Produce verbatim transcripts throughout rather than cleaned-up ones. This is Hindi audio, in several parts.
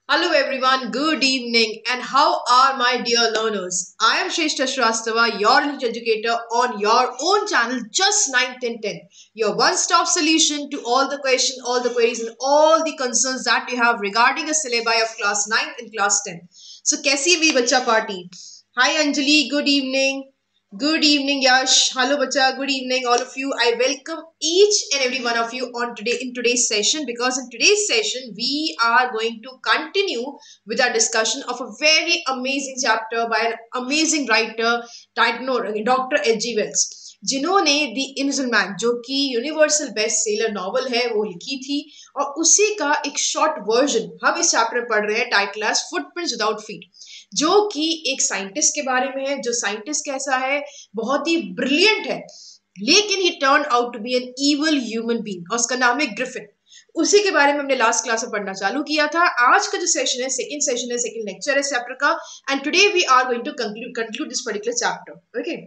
Hello everyone, good evening and how are my dear learners? I am Shrestha Shrastava, your English educator on your own channel Just ninth and tenth. Your one-stop solution to all the questions, all the queries and all the concerns that you have regarding a syllabi of class ninth and class tenth. So कैसी है मेरी बच्चा party? Hi Anjali, good evening. Good evening, Yash. Hello, bacha. Good evening, all of you. I welcome each and every one of you on today in today's session because in today's session we are going to continue with our discussion of a very amazing chapter by an amazing writer, titled Doctor H G Wells, जिन्होंने द इनविजिबल मैन जो कि यूनिवर्सल बेस्ट सेलर नॉवल है वो लिखी थी और उसी का एक शॉर्ट वर्जन हम इस चैप्टर में पढ़ रहे हैं title as footprints without feet, जो कि एक साइंटिस्ट के बारे में है। जो साइंटिस्ट कैसा है, बहुत ही ब्रिलियंट है, लेकिन he turn out to be an evil human being और उसका नाम है ग्रिफिन। उसी के बारे में हमने लास्ट क्लास में पढ़ना चालू किया था। आज का जो सेशन है सेकंड सेशन है, सेकंड लेक्चर है चैप्टर का, and today we are going to conclude conclude this particular chapter. Okay,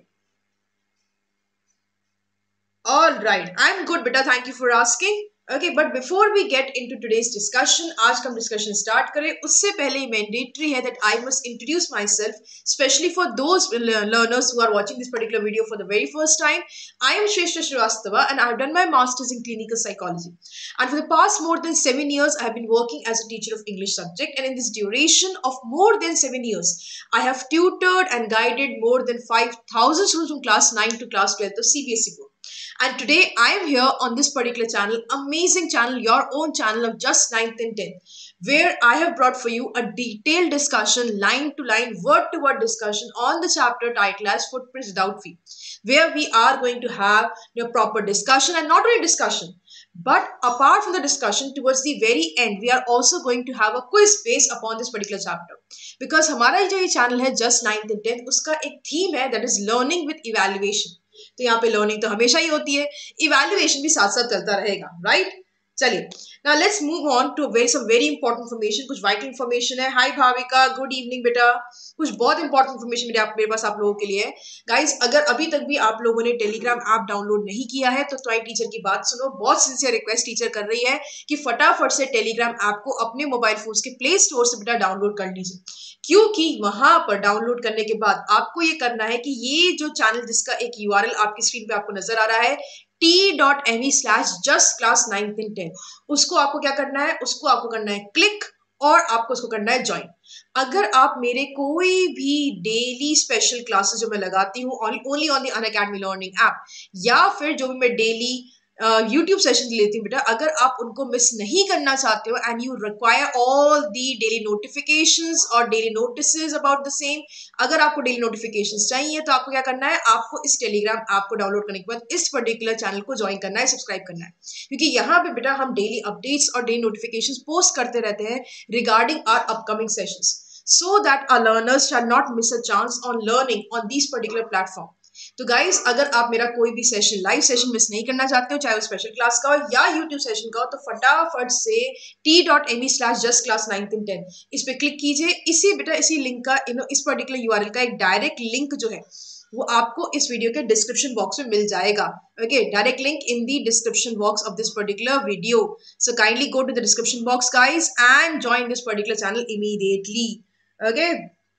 All right, I'm good, beta. Thank you for asking. Okay, but before we get into today's discussion, आज का हम डिस्कशन स्टार्ट करें उससे पहले मैंडेटरी है that I must introduce myself, especially for those learners who are watching this particular video for the very first time. I am Shrestha Shrivastava and I have done my masters in clinical psychology. And for the past more than seven years, I have been working as a teacher of English subject. And in this duration of more than seven years, I have tutored and guided more than five thousand students from class nine to class twelve of C B S E board. And today I am here on this particular channel, amazing channel, your own channel of Just ninth and tenth, where I have brought for you a detailed discussion, line to line, word to word discussion on the chapter titled as Footprints Without Feet, where we are going to have a proper discussion, and not only discussion, but apart from the discussion, towards the very end, we are also going to have a quiz based upon this particular chapter. Because हमारा जो ये चैनल है Just ninth and tenth, उसका एक थीम है that is learning with evaluation. तो यहाँ पे लर्निंग तो हमेशा ही होती है, इवैल्यूएशन भी साथ साथ चलता रहेगा, राइट। चलिए, now let's move on to very some very important information, कुछ वाइटल इन्फॉर्मेशन है। हाय भाविका, गुड इवनिंग बेटा। कुछ बहुत इंपॉर्टेंट इन्फॉर्मेशन मेरे आप मेरे पास आप लोगों के लिए है। गाइस, अगर अभी तक भी आप लोगों ने टेलीग्राम ऐप डाउनलोड नहीं किया है तो ट्राई टीचर की बात सुनो। बहुत सिंसियर रिक्वेस्ट टीचर कर रही है कि फटाफट से टेलीग्राम ऐप को अपने मोबाइल फोन के प्ले स्टोर से बेटा डाउनलोड कर लीजिए, क्योंकि वहां पर डाउनलोड करने के बाद आपको ये करना है कि ये जो चैनल जिसका एक यूआरएल आपकी स्क्रीन पे आपको नजर आ रहा है T dot M E slash just class ninth and tenth, उसको आपको क्या करना है, उसको आपको करना है क्लिक और आपको उसको करना है ज्वाइन। अगर आप मेरे कोई भी डेली स्पेशल क्लासेस जो मैं लगाती हूँ only on the Unacademy learning app, या फिर जो भी मैं डेली यूट्यूब सेशन लेती हूँ बेटा, अगर आप उनको मिस नहीं करना चाहते हो and you require all the daily notifications और daily notices about the same, अगर आपको डेली नोटिफिकेशंस चाहिए तो आपको क्या करना है, आपको इस टेलीग्राम ऐप को डाउनलोड करने के बाद इस पर्टिकुलर चैनल को ज्वाइन करना है, सब्सक्राइब करना है, क्योंकि यहाँ पे बेटा हम डेली अपडेट्स और डेली नोटिफिकेशंस पोस्ट करते रहते हैं regarding our upcoming sessions, so that our learners shall not miss a chance on learning on these particular platform. तो गाइस, अगर आप मेरा कोई भी सेशन लाइव सेशन मिस नहीं करना चाहते हो, चाहे वो स्पेशल क्लास का हो या यूट्यूब सेशन का हो, तो फटाफट से T dot M E slash just class ninth and tenth इस पे क्लिक कीजिए। इसी बेटा इसी लिंक का इन इस पर्टिकुलर यूआरएल का एक डायरेक्ट लिंक जो है वो आपको इस वीडियो के डिस्क्रिप्शन बॉक्स में मिल जाएगा। Okay, direct link in the description box of this particular video. So kindly go to the description box guys and join this particular channel immediately. Okay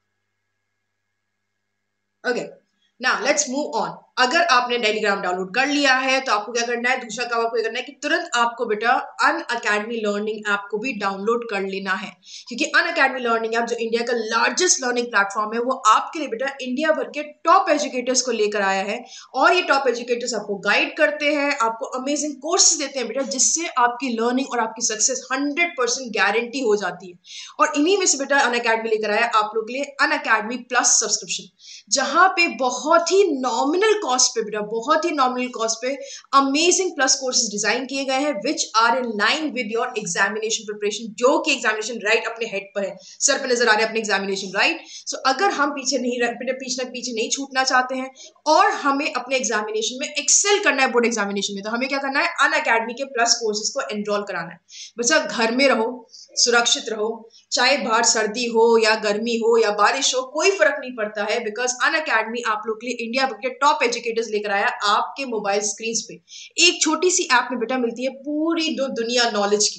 okay, now let's move on. अगर आपने टेलीग्राम डाउनलोड कर लिया है तो आपको क्या करना है, दूसरा काम आपको करना है कि तुरंत आपको बेटा अन अकेडमी लर्निंग ऐप को भी डाउनलोड कर लेना है, क्योंकि अन अकेडमी लर्निंग ऐप जो इंडिया का लार्जेस्ट लर्निंग प्लेटफॉर्म है वो आपके लिए बेटा इंडिया भर के टॉप एजुकेटर्स को लेकर आया है, और ये टॉप एजुकेटर्स आपको गाइड करते हैं, आपको अमेजिंग कोर्सेज देते हैं बेटा, जिससे आपकी लर्निंग और आपकी सक्सेस हंड्रेड परसेंट गारंटी हो जाती है। और इन्हीं में से बेटा अन अकेडमी लेकर आया आप लोग के लिए अन अकेडमी प्लस सब्सक्रिप्शन, जहां पे बहुत ही नॉमिनल कॉस्ट पे बेटा बहुत ही नॉमिनल कॉस्ट पे अमेजिंग प्लस कोर्सेज डिजाइन किए गए हैं which are in line with your examination preparation, जो कि एग्जामिनेशन राइट अपने हेड पर है, सर पे नजर आ रहे हैं अपने एग्जामिनेशन राइट। सो अगर हम पीछे नहीं पीछे पीछे नहीं छूटना चाहते हैं और हमें अपने एग्जामिनेशन में एक्सेल करना है बोर्ड एग्जामिनेशन में, तो हमें क्या करना है, अन अकेडमी के प्लस कोर्सेज को एनरोल कराना है। बच्चा घर में रहो, सुरक्षित रहो, चाहे बाहर सर्दी हो या गर्मी हो या बारिश हो, कोई फर्क नहीं पड़ता है, बिकॉज अन अकेडमी आप लोग के लिए इंडिया के टॉप एजुकेटर्स लेकर आया आपके मोबाइल स्क्रीन पे। एक छोटी सी ऐप में बेटा मिलती है पूरी दो दुनिया नॉलेज की,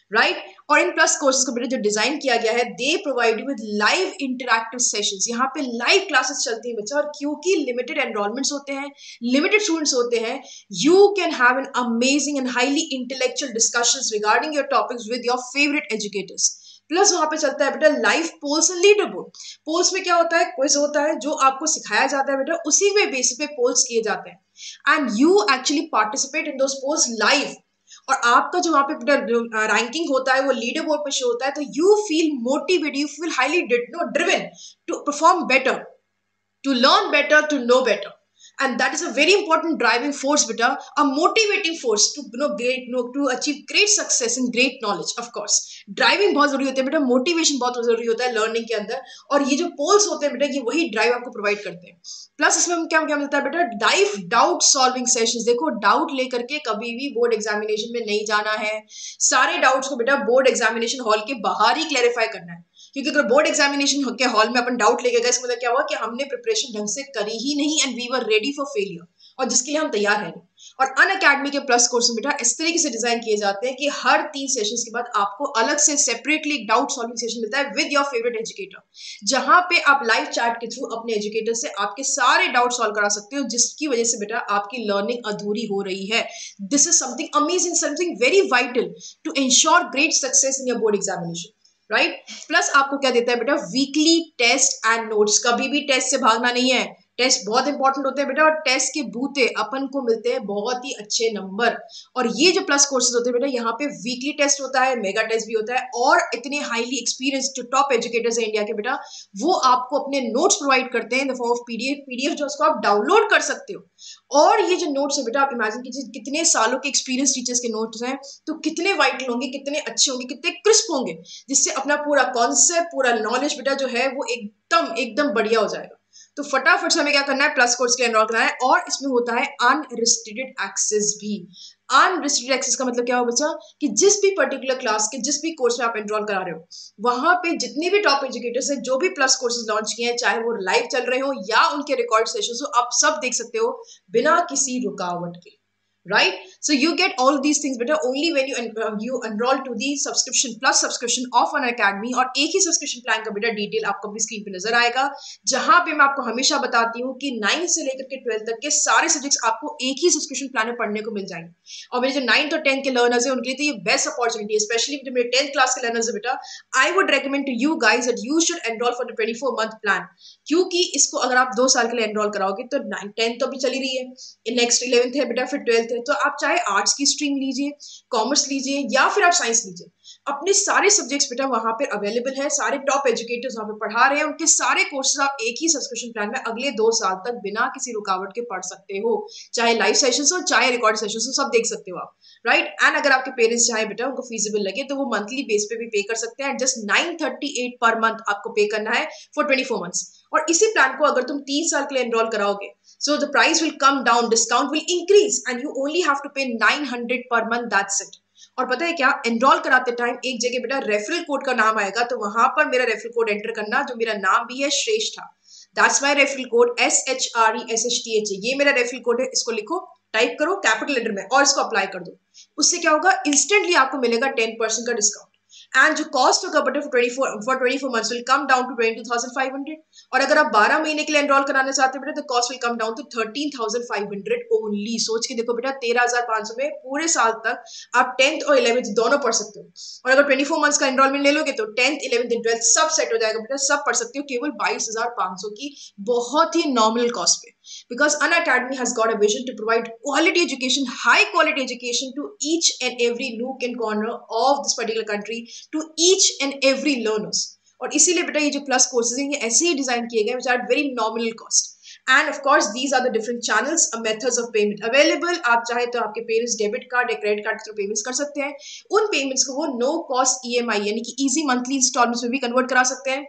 राइट right? और इन प्लस कोर्सेज को बेटा जो डिजाइन किया गया है, they provide you with live interactive sessions. यहाँ पे लाइव क्लासेस चलती हैं बच्चा, और क्योंकि लिमिटेड एनरोलमेंट्स होते हैं, लिमिटेड स्टूडेंट्स होते हैं, you can have an amazing and highly intellectual discussions regarding your topics with your favourite educators. Plus वहां पे चलता है बेटा live polls and leader board. Polls में क्या होता है, क्विज होता है, जो आपको सिखाया जाता है बेटा उसी में बेसिस पे पोल्स किए जाते हैं, and you actually participate in those polls live. और आपका जो वहां पे रैंकिंग होता है वो लीडर बोर्ड पे शो होता है, तो you feel motivated, you feel highly driven to perform better, to learn better, to know better. And that is a very important driving force beta, a motivating force to you know great you know, to achieve great success and great knowledge. Of course driving बहुत जरूरी होती है बेटा, मोटिवेशन बहुत जरूरी होता है लर्निंग के अंदर, और ये जो पोल्स होते हैं बेटा ये वही ड्राइव आपको प्रोवाइड करते हैं। प्लस इसमें क्या क्या मिलता है बेटा, लाइव डाउट सॉल्विंग सेशंस। देखो डाउट लेकर के कभी भी बोर्ड एग्जामिनेशन में नहीं जाना है, सारे डाउट्स को बेटा बोर्ड एग्जामिनेशन हॉल के बाहर ही क्लैरिफाई करना है, क्योंकि अगर बोर्ड एग्जामिनेशन के हॉल में अपन डाउट लेके गए, इसका मतलब क्या हुआ कि हमने प्रिपरेशन ढंग से करी ही नहीं, and we were ready for failure, और जिसके लिए हम तैयार हैं। और अन अकेडमी के प्लस कोर्स में बेटा इस तरीके से डिजाइन किए जाते हैं कि हर तीन सेशंस के बाद आपको अलग से सेपरेटली एक डाउट सॉल्विंग सेशन मिलता है विद योर फेवरेट एजुकेटर, जहां पे आप लाइव चैट के थ्रू अपने एजुकेटर से आपके सारे डाउट सॉल्व करा सकते हो, जिसकी वजह से बेटा आपकी लर्निंग अधूरी हो रही है। This is something amazing, something very vital to ensure great success in your board examination, right right? Plus आपको क्या देता है बेटा, वीकली टेस्ट एंड नोट्स। कभी भी टेस्ट से भागना नहीं है, टेस्ट बहुत इंपॉर्टेंट होते हैं बेटा, और टेस्ट के बूते अपन को मिलते हैं बहुत ही अच्छे नंबर। और ये जो प्लस कोर्सेज होते हैं बेटा, यहाँ पे वीकली टेस्ट होता है, मेगा टेस्ट भी होता है, और इतने हाईली एक्सपीरियंस जो टॉप एजुकेटर्स हैं इंडिया के बेटा, वो आपको अपने नोट्स प्रोवाइड करते हैं in the form of PDF PDF जो उसको आप डाउनलोड कर सकते हो। और ये जो नोट्स है बेटा, आप इमेजिन कीजिए कितने सालों के एक्सपीरियंस टीचर्स के नोट्स हैं, तो कितने वाइटल होंगे, कितने अच्छे होंगे, कितने क्रिस्प होंगे, जिससे अपना पूरा कॉन्सेप्ट, पूरा नॉलेज बेटा जो है वो एकदम एकदम बढ़िया हो जाएगा। तो फटाफट से हमें क्या करना है, प्लस कोर्स के लिए एनरोल करना है, और इसमें होता है अनरिस्ट्रिक्टेड एक्सेस भी। अनरिस्ट्रिक्टेड एक्सेस का मतलब क्या हो बच्चा, कि जिस भी पर्टिकुलर क्लास के जिस भी कोर्स में आप एनरोल करा रहे हो, वहां पे जितने भी टॉप एजुकेटर्स हैं, जो भी प्लस कोर्सेज लॉन्च किए हैं, चाहे वो लाइव चल रहे हो या उनके रिकॉर्ड सेशंस हो, आप सब देख सकते हो बिना किसी रुकावट के, right? So you get all these things better only when you uh, you enroll to the subscription plus subscription of an academy। और एक ही सब्सक्रिप्शन प्लान का बेटा डिटेल आपको अपनी स्क्रीन पे नजर आएगा, जहां पे मैं आपको हमेशा बताती हूँ कि नाइन्थ से लेकर के ट्वेल्थ तक के सारे सब्जेक्ट्स आपको एक ही सब्सक्रिप्शन प्लान में पढ़ने को मिल जाएंगे। और मेरे जो नाइन्थ और टेंथ के लर्नर्स है उनके लिए तो ये बेस्ट अपॉर्चुनिटी है, स्पेशली जो मेरे टेंथ क्लास के लर्नर्स है बेटा, I would recommend to you guys that you should enrol for the twenty four month plan, क्योंकि इसको अगर आप दो साल के लिए एनरोल कराओगे तो नाइन टेंथ तो अभी चली रही है, नेक्स्ट इलेवेंथ है बेटा, फिर ट्वेल्थ है, तो आप चाहे आर्ट्स की स्ट्रीम लीजिए, कॉमर्स लीजिए, या फिर आप साइंस लीजिए, अपने सारे सब्जेक्ट्स बेटा वहां पे अवेलेबल है, सारे टॉप एजुकेटर्स वहां पे पढ़ा रहे हैं, उनके सारे कोर्सेज आप एक ही सब्सक्रिप्शन प्लान में अगले दो साल तक बिना किसी रुकावट के पढ़ सकते हो, चाहे लाइव सेशंस हो चाहे रिकॉर्ड सेशंस हो, सब देख सकते हो आप, राइट right? एंड अगर आपके पेरेंट्स चाहे बेटा उनको फीजिबल लगे तो वो मंथली बेस पे भी पे कर सकते हैं, just nine thirty eight per month आपको पे करना है फॉर ट्वेंटी फोर मंथ्स। और इसी प्लान को अगर तुम तीन साल के लिए एनरोल कराओगे, so the price will come down, discount will increase, and you only have to pay nine hundred per month, that's it। और पता है क्या, एनरोल कराते टाइम एक जगह बेटा रेफरल कोड का नाम आएगा, तो वहां पर मेरा रेफरल कोड एंटर करना, जो मेरा नाम भी है Shreshtha, that's my referral code, S H R E S H T H, ये मेरा रेफरल कोड है, इसको लिखो, टाइप करो कैपिटल लेटर में और इसको अप्लाई कर दो। उससे क्या होगा, इंस्टेंटली आपको मिलेगा टेन परसेंट का डिस्काउंट, एंड जो कॉस्ट होगा but twenty four for twenty four months will come down to twenty two thousand five hundred. और अगर आप बारह महीने के लिए एनरोल कराना चाहते हैं बेटा, तो cost will come down to thirteen thousand five hundred only. सोच के देखो बेटा, तेरह हजार पांच सौ में पूरे साल तक आप टेंथ और इलेवेंथ दोनों पढ़ सकते हो। और अगर ट्वेंटी फोर मंथ्स का एनरोलमेंट ले लोगे तो टेंथ इलेवेंथ एंड ट्वेल्थ सब सेट हो जाएगा बेटा, सब पढ़ सकते हो केवल बाईस हजार पांच सौ की बहुत ही नॉमिनल कॉस्ट पे। Because Unacademy has got a vision to provide quality education, high quality education to each and every nook and corner of this particular country, to each and every learners। और इसीलिए बेटा ये जो प्लस कोर्सेज हैं ये ऐसे ही डिजाइन किए गए which are at very nominal cost, and of course these are the different channels uh, methods of payment available। आप चाहे तो आपके पेरेंट्स डेबिट कार्ड या क्रेडिट कार्ड के थ्रू पेमेंट्स कर सकते हैं, उन पेमेंट्स को वो नो कॉस्ट ईएमआई यानी कि इजी मंथली इंस्टॉलमेंट्स में भी कन्वर्ट करा सकते हैं,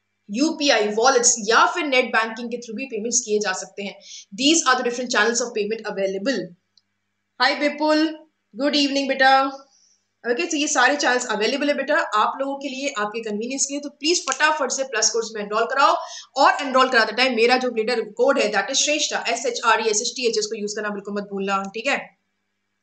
यूपीआई वॉलेट्स या फिर नेट बैंकिंग के थ्रू भी पेमेंट्स किए जा सकते हैं। These are the different channels of payment available. Hi Vipul, good evening बेटा। ओके, तो ये सारे चैनल्स अवेलेबल है बेटा आप लोगों के लिए, आपके कन्वीनियंस के लिए। तो प्लीज फटाफट से प्लस कोर्स में एनरोल कराओ, और एनरोल कराते टाइम मेरा जो लीडर कोड है that is Shreshtha, S H R E S H T H, इसको यूज करना बिल्कुल मत भूलना, ठीक है।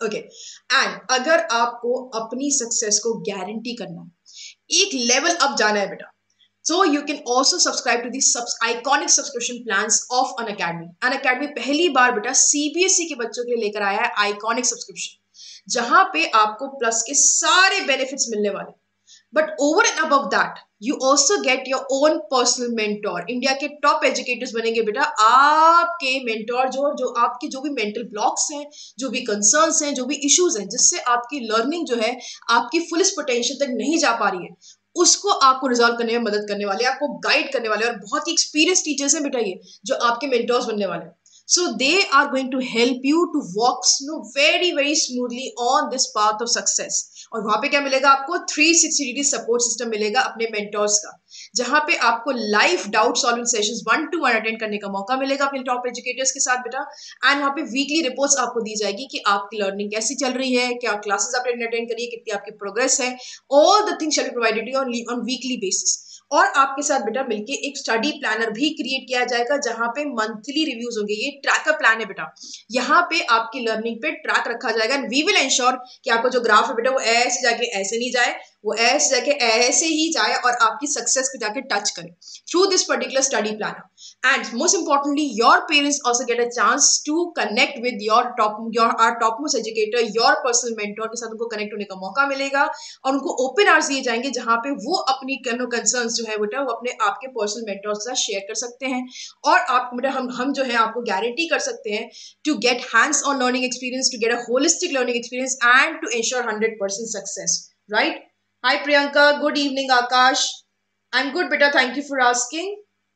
ओके, एंड अगर आपको अपनी सक्सेस को गारंटी करना, एक लेवल अप जाना है बेटा, so you can also subscribe to the subs iconic subscription plans of Unacademy. Unacademy पहली बार बेटा सीबीएसई के बच्चों के लिए लेकर आया है आइकॉनिक सब्सक्रिप्शन, जहां पे आपको प्लस के सारे बेनिफिट्स मिलने वाले। But over and above that you also get your own personal mentor. India के टॉप एजुकेटर्स बनेंगे बेटा आपके मेंटोर, जो जो आपके जो भी मेंटल ब्लॉक्स हैं, जो भी कंसर्न्स हैं, जो भी इश्यूज हैं, जिससे आपकी लर्निंग जो है आपकी फुलेस्ट पोटेंशियल तक नहीं जा पा रही है, उसको आपको रिजॉल्व करने में मदद करने वाले, आपको गाइड करने वाले, और बहुत ही एक्सपीरियंस टीचर्स हैं बेटा ये जो आपके मेंटर्स बनने वाले हैं। So they are going to help you to walk you know, very very smoothly on this path of success. और वहां पे क्या मिलेगा आपको, three sixty degree support system मिलेगा अपने मेंटर्स का, जहां पे आपको live doubt solving sessions one to one attend करने का मौका मिलेगा अपने टॉप एजुकेटर्स के साथ बेटा। एंड वहां पे वीकली रिपोर्ट्स आपको दी जाएगी कि आपकी लर्निंग कैसी चल रही है, क्या क्लासेस आपने अटेंड करी है, कितनी आपकी प्रोग्रेस है, all the things shall be provided on weekly basis. और आपके साथ बेटा मिलके एक स्टडी प्लानर भी क्रिएट किया जाएगा, जहां पे मंथली रिव्यूज होंगे। ये ट्रैकर प्लान है बेटा, यहाँ पे आपकी लर्निंग पे ट्रैक रखा जाएगा, एंड वी विल एंश्योर कि आपका जो ग्राफ है बेटा वो ऐसे जाके ऐसे नहीं जाए, वो ऐसे जाके ऐसे ही जाए और आपकी सक्सेस को जाके टच करे through this particular study planner. And most importantly your parents also get a chance to connect with your top your or top most educator, your personal mentor के साथ उनको कनेक्ट होने का मौका मिलेगा, और उनको ओपन आवर्स दिए जाएंगे जहां पे वो अपनी कंसर्न्स जो है बेटा वो अपने आपके पर्सनल मेंटर्स के साथ शेयर कर सकते हैं। और आप बेटा हम हम जो है आपको गारंटी कर सकते हैं to get hands on learning experience, to get a holistic learning experience, and to ensure hundred percent success, right? Hi Priyanka, good evening Akash. I'm good beta, thank you for asking.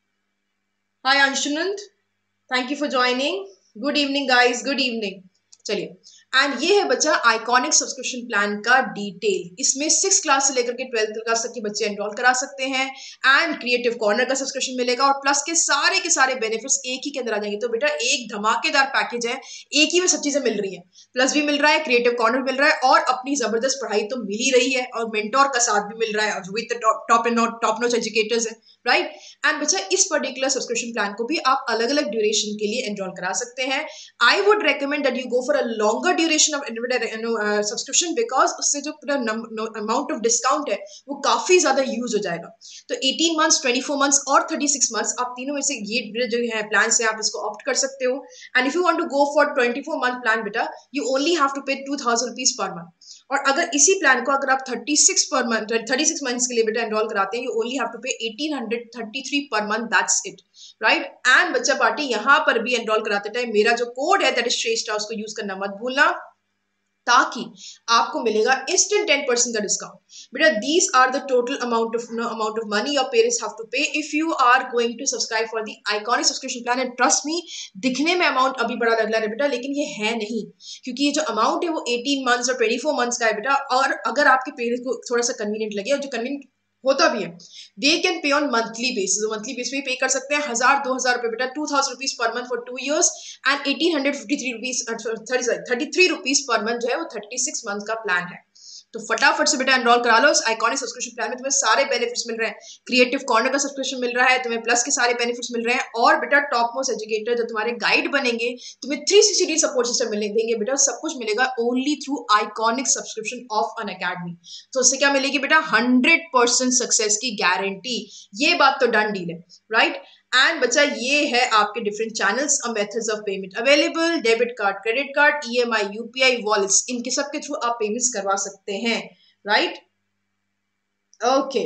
Hi Anshunand, thank you for joining. Good evening guys, good evening. चलिए, एंड ये है बच्चा आइकॉनिक सब्सक्रिप्शन प्लान का डिटेल। इसमें सिक्स क्लास से लेकर के ट्वेल्थ क्लास तक के बच्चे एनरोल करा सकते हैं, एंड क्रिएटिव कॉर्नर का सब्सक्रिप्शन मिलेगा, और प्लस के सारे के सारे बेनिफिट्स एक ही के अंदर आ जाएंगे। तो बेटा एक धमाकेदार पैकेज है, एक ही में सब चीजें मिल रही है, प्लस भी मिल रहा है, क्रिएटिव कॉर्नर मिल रहा है, और अपनी जबरदस्त पढ़ाई तो मिल ही रही है, और मेंटोर का साथ भी मिल रहा है with top and top notch educators है, राइट? एंड बच्चा इस पर्टिकुलर सब्सक्रिप्शन प्लान को भी आप अलग अलग ड्यूरेशन के लिए एनरोल करा सकते हैं। I would recommend that you go for a longer duration of subscription, because उससे जो पूरा अमाउंट ऑफ डिस्काउंट है वो काफी ज्यादा यूज हो जाएगा। तो eighteen months, twenty four months और थर्टी सिक्स मंथ्स, आप तीनों में से ये जो है प्लान से आप इसको ऑप्ट कर सकते हो। And if you want to go for twenty four month plan बेटा, you only have to pay two thousand rupees per month. और अगर इसी प्लान को अगर आप thirty six per month thirty six months के लिए बेटा एनरोल कराते हैं, you only have to pay eighteen hundred thirty three per month, that's it, right? And बच्चा पार्टी यहाँ पर भी एनरोल कराते टाइम मेरा जो कोड है दैट इज श्रेष्ठा, उसको यूज करना मत भूलना, ताकि आपको मिलेगा इंस्टेंट टेन परसेंट का डिस्काउंट। बेटा these are the total amount of amount of money your parents have to pay if you are going to subscribe for the iconic subscription plan. And trust me, दिखने में अमाउंट अभी बड़ा लग रहा है बेटा, लेकिन ये है नहीं, क्योंकि ये जो अमाउंट है वो एटीन मंथ्स और ट्वेंटी फोर मंथ्स का है बेटा। और अगर आपके पेरेंट्स को थोड़ा सा कन्वीनियंट लगे, और जो कन्वीनियंट होता भी है, they can pay on monthly basis, monthly base पे पे कर सकते हैं, हजार दो हजार रुपए बेटा, two thousand rupees per month for two years, and eighteen hundred fifty three rupees thirty three rupees per month जो है वो थर्टी सिक्स मंथ का प्लान है। तो फटाफट से बेटा एनरोल करा लो इस आइकॉनिक सब्सक्रिप्शन प्लान में, तुम्हें सारे बेनिफिट्स मिल रहे हैं, क्रिएटिव कॉर्नर का सब्सक्रिप्शन मिल रहा है तुम्हें, प्लस के सारे बेनिफिट्स मिल रहे हैं, और बेटा टॉप मोस्ट एजुकेटर जो तुम्हारे गाइड बनेंगे, तुम्हें three sixty degree support system मिलेंगे देंगे बेटा, सब कुछ मिलेगा only through iconic subscription of Unacademy. तो उससे क्या मिलेगी बेटा, हंड्रेड परसेंट सक्सेस की गारंटी। ये बात तो डन डील है, राइट? एंड बच्चा ये है आपके डिफरेंट चैनल्स और methods of payment available, debit card, credit card, EMI, UPI, wallets, इनके सबके थ्रू आप पेमेंट्स करवा सकते हैं, राइट? ओके,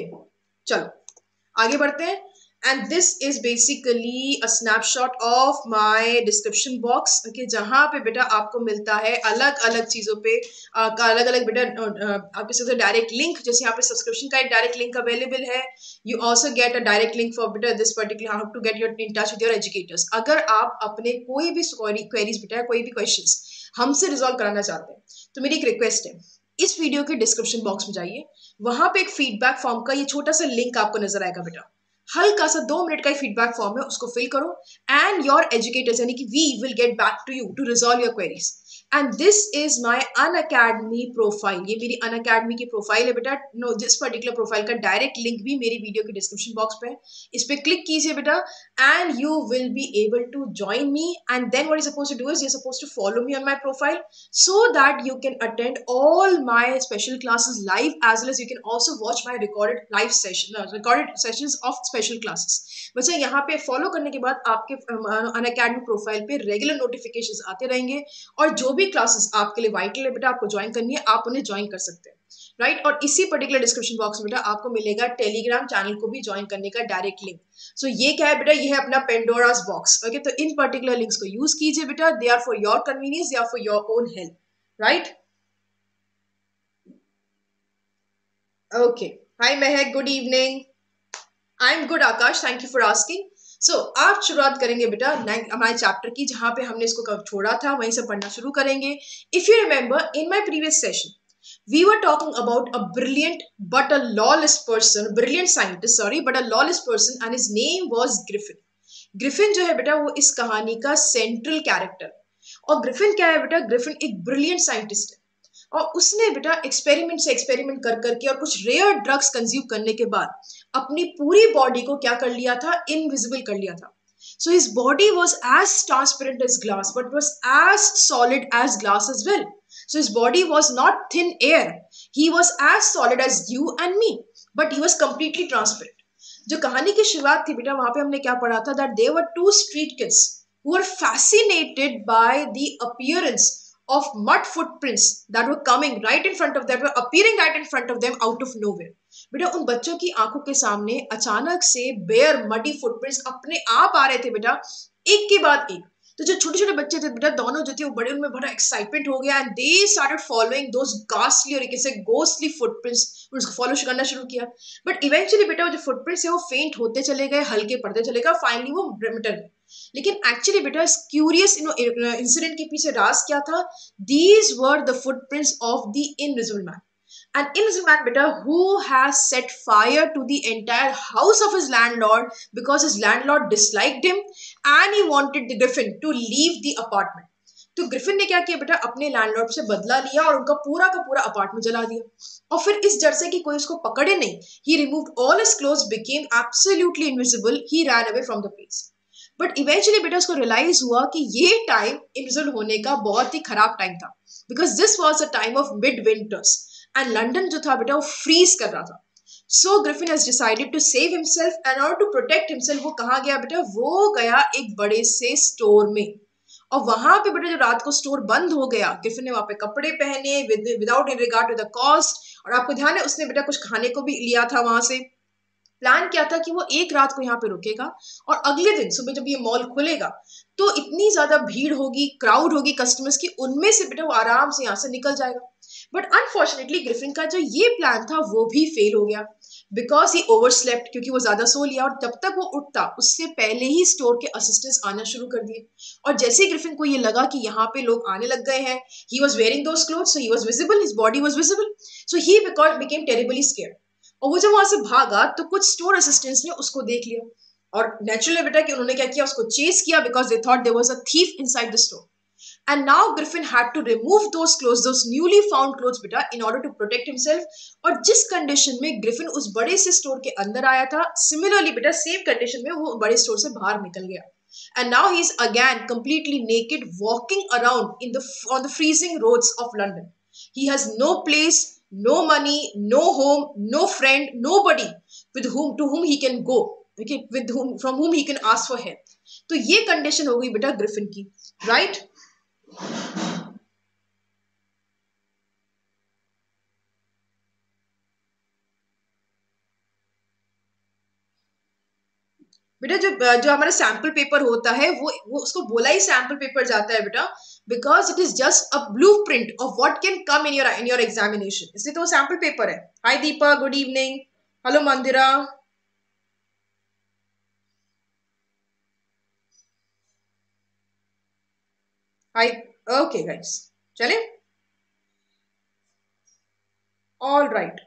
चलो आगे बढ़ते हैं। And this is basically a snapshot of my description box, okay, जहां पे बेटा आपको मिलता है अलग अलग चीजों पे का अलग अलग बेटा आपके साथ डायरेक्ट लिंक, जैसे यहाँ पे सब्सक्रिप्शन का एक डायरेक्ट लिंक अवेलेबल है। You also get a direct link for बेटा this particular how to get your in touch with your educators. अगर आप अपने कोई भी क्वेरीज बेटा, कोई भी क्वेश्चंस हमसे रिजॉल्व कराना चाहते हैं, तो मेरी एक रिक्वेस्ट है, इस वीडियो के डिस्क्रिप्शन बॉक्स में जाइए, वहां पे एक फीडबैक फॉर्म का ये छोटा सा लिंक आपको नजर आएगा बेटा, हल्का सा दो मिनट का फीडबैक फॉर्म है, उसको फिल करो, एंड योर एजुकेटर्स यानी कि we will get back to you to resolve your queries. And this is my Unacademy profile. ये मेरी अन अकेडमी की प्रोफाइल है बेटा। नो, जिस पर्टिकुलर प्रोफाइल का डायरेक्ट लिंक भी मेरी वीडियो के डिस्क्रिप्शन बॉक्स पे है, इस पे क्लिक कीजिए बेटा, and you will be able to join me. And then what you suppose to do is you suppose to follow me on my profile so that you can attend all my special classes live, as well as you can also watch my recorded live session uh, recorded sessions of special classes। बच्चा यहाँ पे फॉलो करने के बाद आपके अनअकैडमी प्रोफाइल पे रेगुलर नोटिफिकेशंस आते रहेंगे, और जो भी क्लासेस आपके लिए वाइटल है बेटा, आपको ज्वाइन करनी है, आप उन्हें ज्वाइन कर सकते हैं, राइट right? और इसी पर्टिकुलर डिस्क्रिप्शन बॉक्स में बेटा आपको मिलेगा टेलीग्राम चैनल को भी ज्वाइन करने का डायरेक्ट लिंक। सो so, ये क्या है बेटा, ये है अपना पेंडोरास बॉक्स। ओके, तो इन पर्टिकुलर लिंक्स को यूज कीजिए बेटा, they are for your convenience, they are for your own help, right. Okay, hi Mahak, good evening. I am good Akash, thank you for asking. So आप शुरुआत करेंगे बेटा हमारे चैप्टर की, जहां पे हमने इसको कब छोड़ा था वहीं से पढ़ना शुरू करेंगे। If you remember in my previous session we were talking about a brilliant but a lawless person, brilliant scientist, sorry, but a lawless person, and his name was Griffin। Griffin जो है बेटा वो इस कहानी का सेंट्रल कैरेक्टर। और ग्रिफिन क्या है बेटा, ग्रिफिन एक ब्रिलियंट साइंटिस्ट है, और उसने बेटा एक्सपेरिमेंट से एक्सपेरिमेंट कर करके और कुछ रेयर ड्रग्स कंज्यूम करने के बाद अपनी पूरी बॉडी को क्या कर लिया था, इनविजिबल कर लिया था। So his body was as transparent as glass, but was as solid as glass as well. So his body was not thin air. He was as solid as you and me, but he was completely transparent. जो कहानी की शुरुआत थी बेटा, वहां पे हमने क्या पढ़ा था, that there were two street kids who were fascinated by the appearance of mud footprints that were coming right in front of them, were appearing right in front of them out of nowhere। बेटा उन बच्चों की आंखों के सामने अचानक से बेयर मडी फुटप्रिंट्स अपने आप आ रहे थे बेटा, एक के बाद एक। तो जो छोटे छोटे बच्चे थे बेटा, दोनों जो थे वो बड़े, उनमें बड़ा एक्साइटमेंट हो गया, and they started following those ghastly और एक ऐसे गोस्टली फुटप्रिंट्स, उसको फॉलो करना शुरू किया। बट इवेंचुअली बेटा वो जो फुटप्रिंट्स है वो फेंट होते चले गए, हल्के पड़ते चले गए, फाइनली वो मिट गए। लेकिन एक्चुअली बेटा इस क्यूरियस इंसिडेंट के पीछे राज क्या था, these were the footprints of the invisible man. An innocent man, beta, who has set fire to the entire house of his landlord because his landlord disliked him and he wanted the Griffin to leave the apartment। तो ग्रिफिन ने क्या किया बेटा, अपने लैंडलॉर्ड से बदला लिया और उनका पूरा का पूरा अपार्टमेंट जला दिया। और फिर इस डर से कि कोई उसको पकड़े नहीं, he removed all his clothes, became absolutely invisible, he ran away from the place। But eventually बेटा उसको रियलाइज हुआ कि ये टाइम इनविजिबल होने का बहुत ही खराब टाइम था, because this was a time of mid winters, and London जो था बेटा वो फ्रीज कर रहा था। So Griffin has decided to save himself and order to protect himself. वो कहाँ गया बेटा, वो गया एक बड़े से स्टोर में, और वहां पे बेटा जो रात को स्टोर बंद हो गया, ग्रिफिन ने वहां पे कपड़े पहने without in regard to the cost, और आपको ध्यान है उसने बेटा कुछ खाने को भी लिया था वहां से। प्लान क्या था कि वो एक रात को यहाँ पे रुकेगा, और अगले दिन सुबह जब ये मॉल खुलेगा तो इतनी ज्यादा भीड़ होगी, क्राउड होगी कस्टमर्स की, उनमें से बेटा वो आराम से यहाँ से निकल जाएगा। बट अनफॉर्चुनेटली ग्रिफिन का जो ये प्लान था वो भी फेल हो गया, बिकॉज ही ओवरस्लेप्ट, क्योंकि वो ज्यादा सो लिया, और जब तक वो उठता उससे पहले ही स्टोर के असिस्टेंट्स आना शुरू कर दिए। और जैसे ही ग्रिफिन को ये लगा कि यहाँ पे लोग आने लग गए हैं, he was wearing those clothes, so he was visible, his body was visible, so he became terribly scared. और वो जब वहां से भागा तो कुछ स्टोर असिस्टेंट्स ने उसको देख लिया, और नेचुरली बेटा कि उन्होंने क्या किया, उसको चेस किया, because they thought there was a thief inside the store. And now Griffin had to remove those clothes, those newly found clothes बेटा, in order to protect himself। और जिस कंडीशन में ग्रिफिन उस बड़े से स्टोर के अंदर आया था, सिमिलरली बेटा सेम कंडीशन में वो बड़े स्टोर से बाहर निकल गया। And now he is again completely naked, walking around in the on the freezing roads of London। He has no place, no money, no home, no friend, nobody with whom to whom he can go, okay, with whom from whom he can ask for help। तो ये कंडीशन हो गई बेटा ग्रिफिन की, राइट right? बेटा जो जो हमारा सैंपल पेपर होता है वो वो उसको बोला ही सैंपल पेपर जाता है बेटा, because it is just a blue print of what can come in your in your examination, इसलिए तो वो सैंपल पेपर है। Hi Deepa, good evening. Hello Mandira. Hi. Okay guys, चले, ऑल राइट।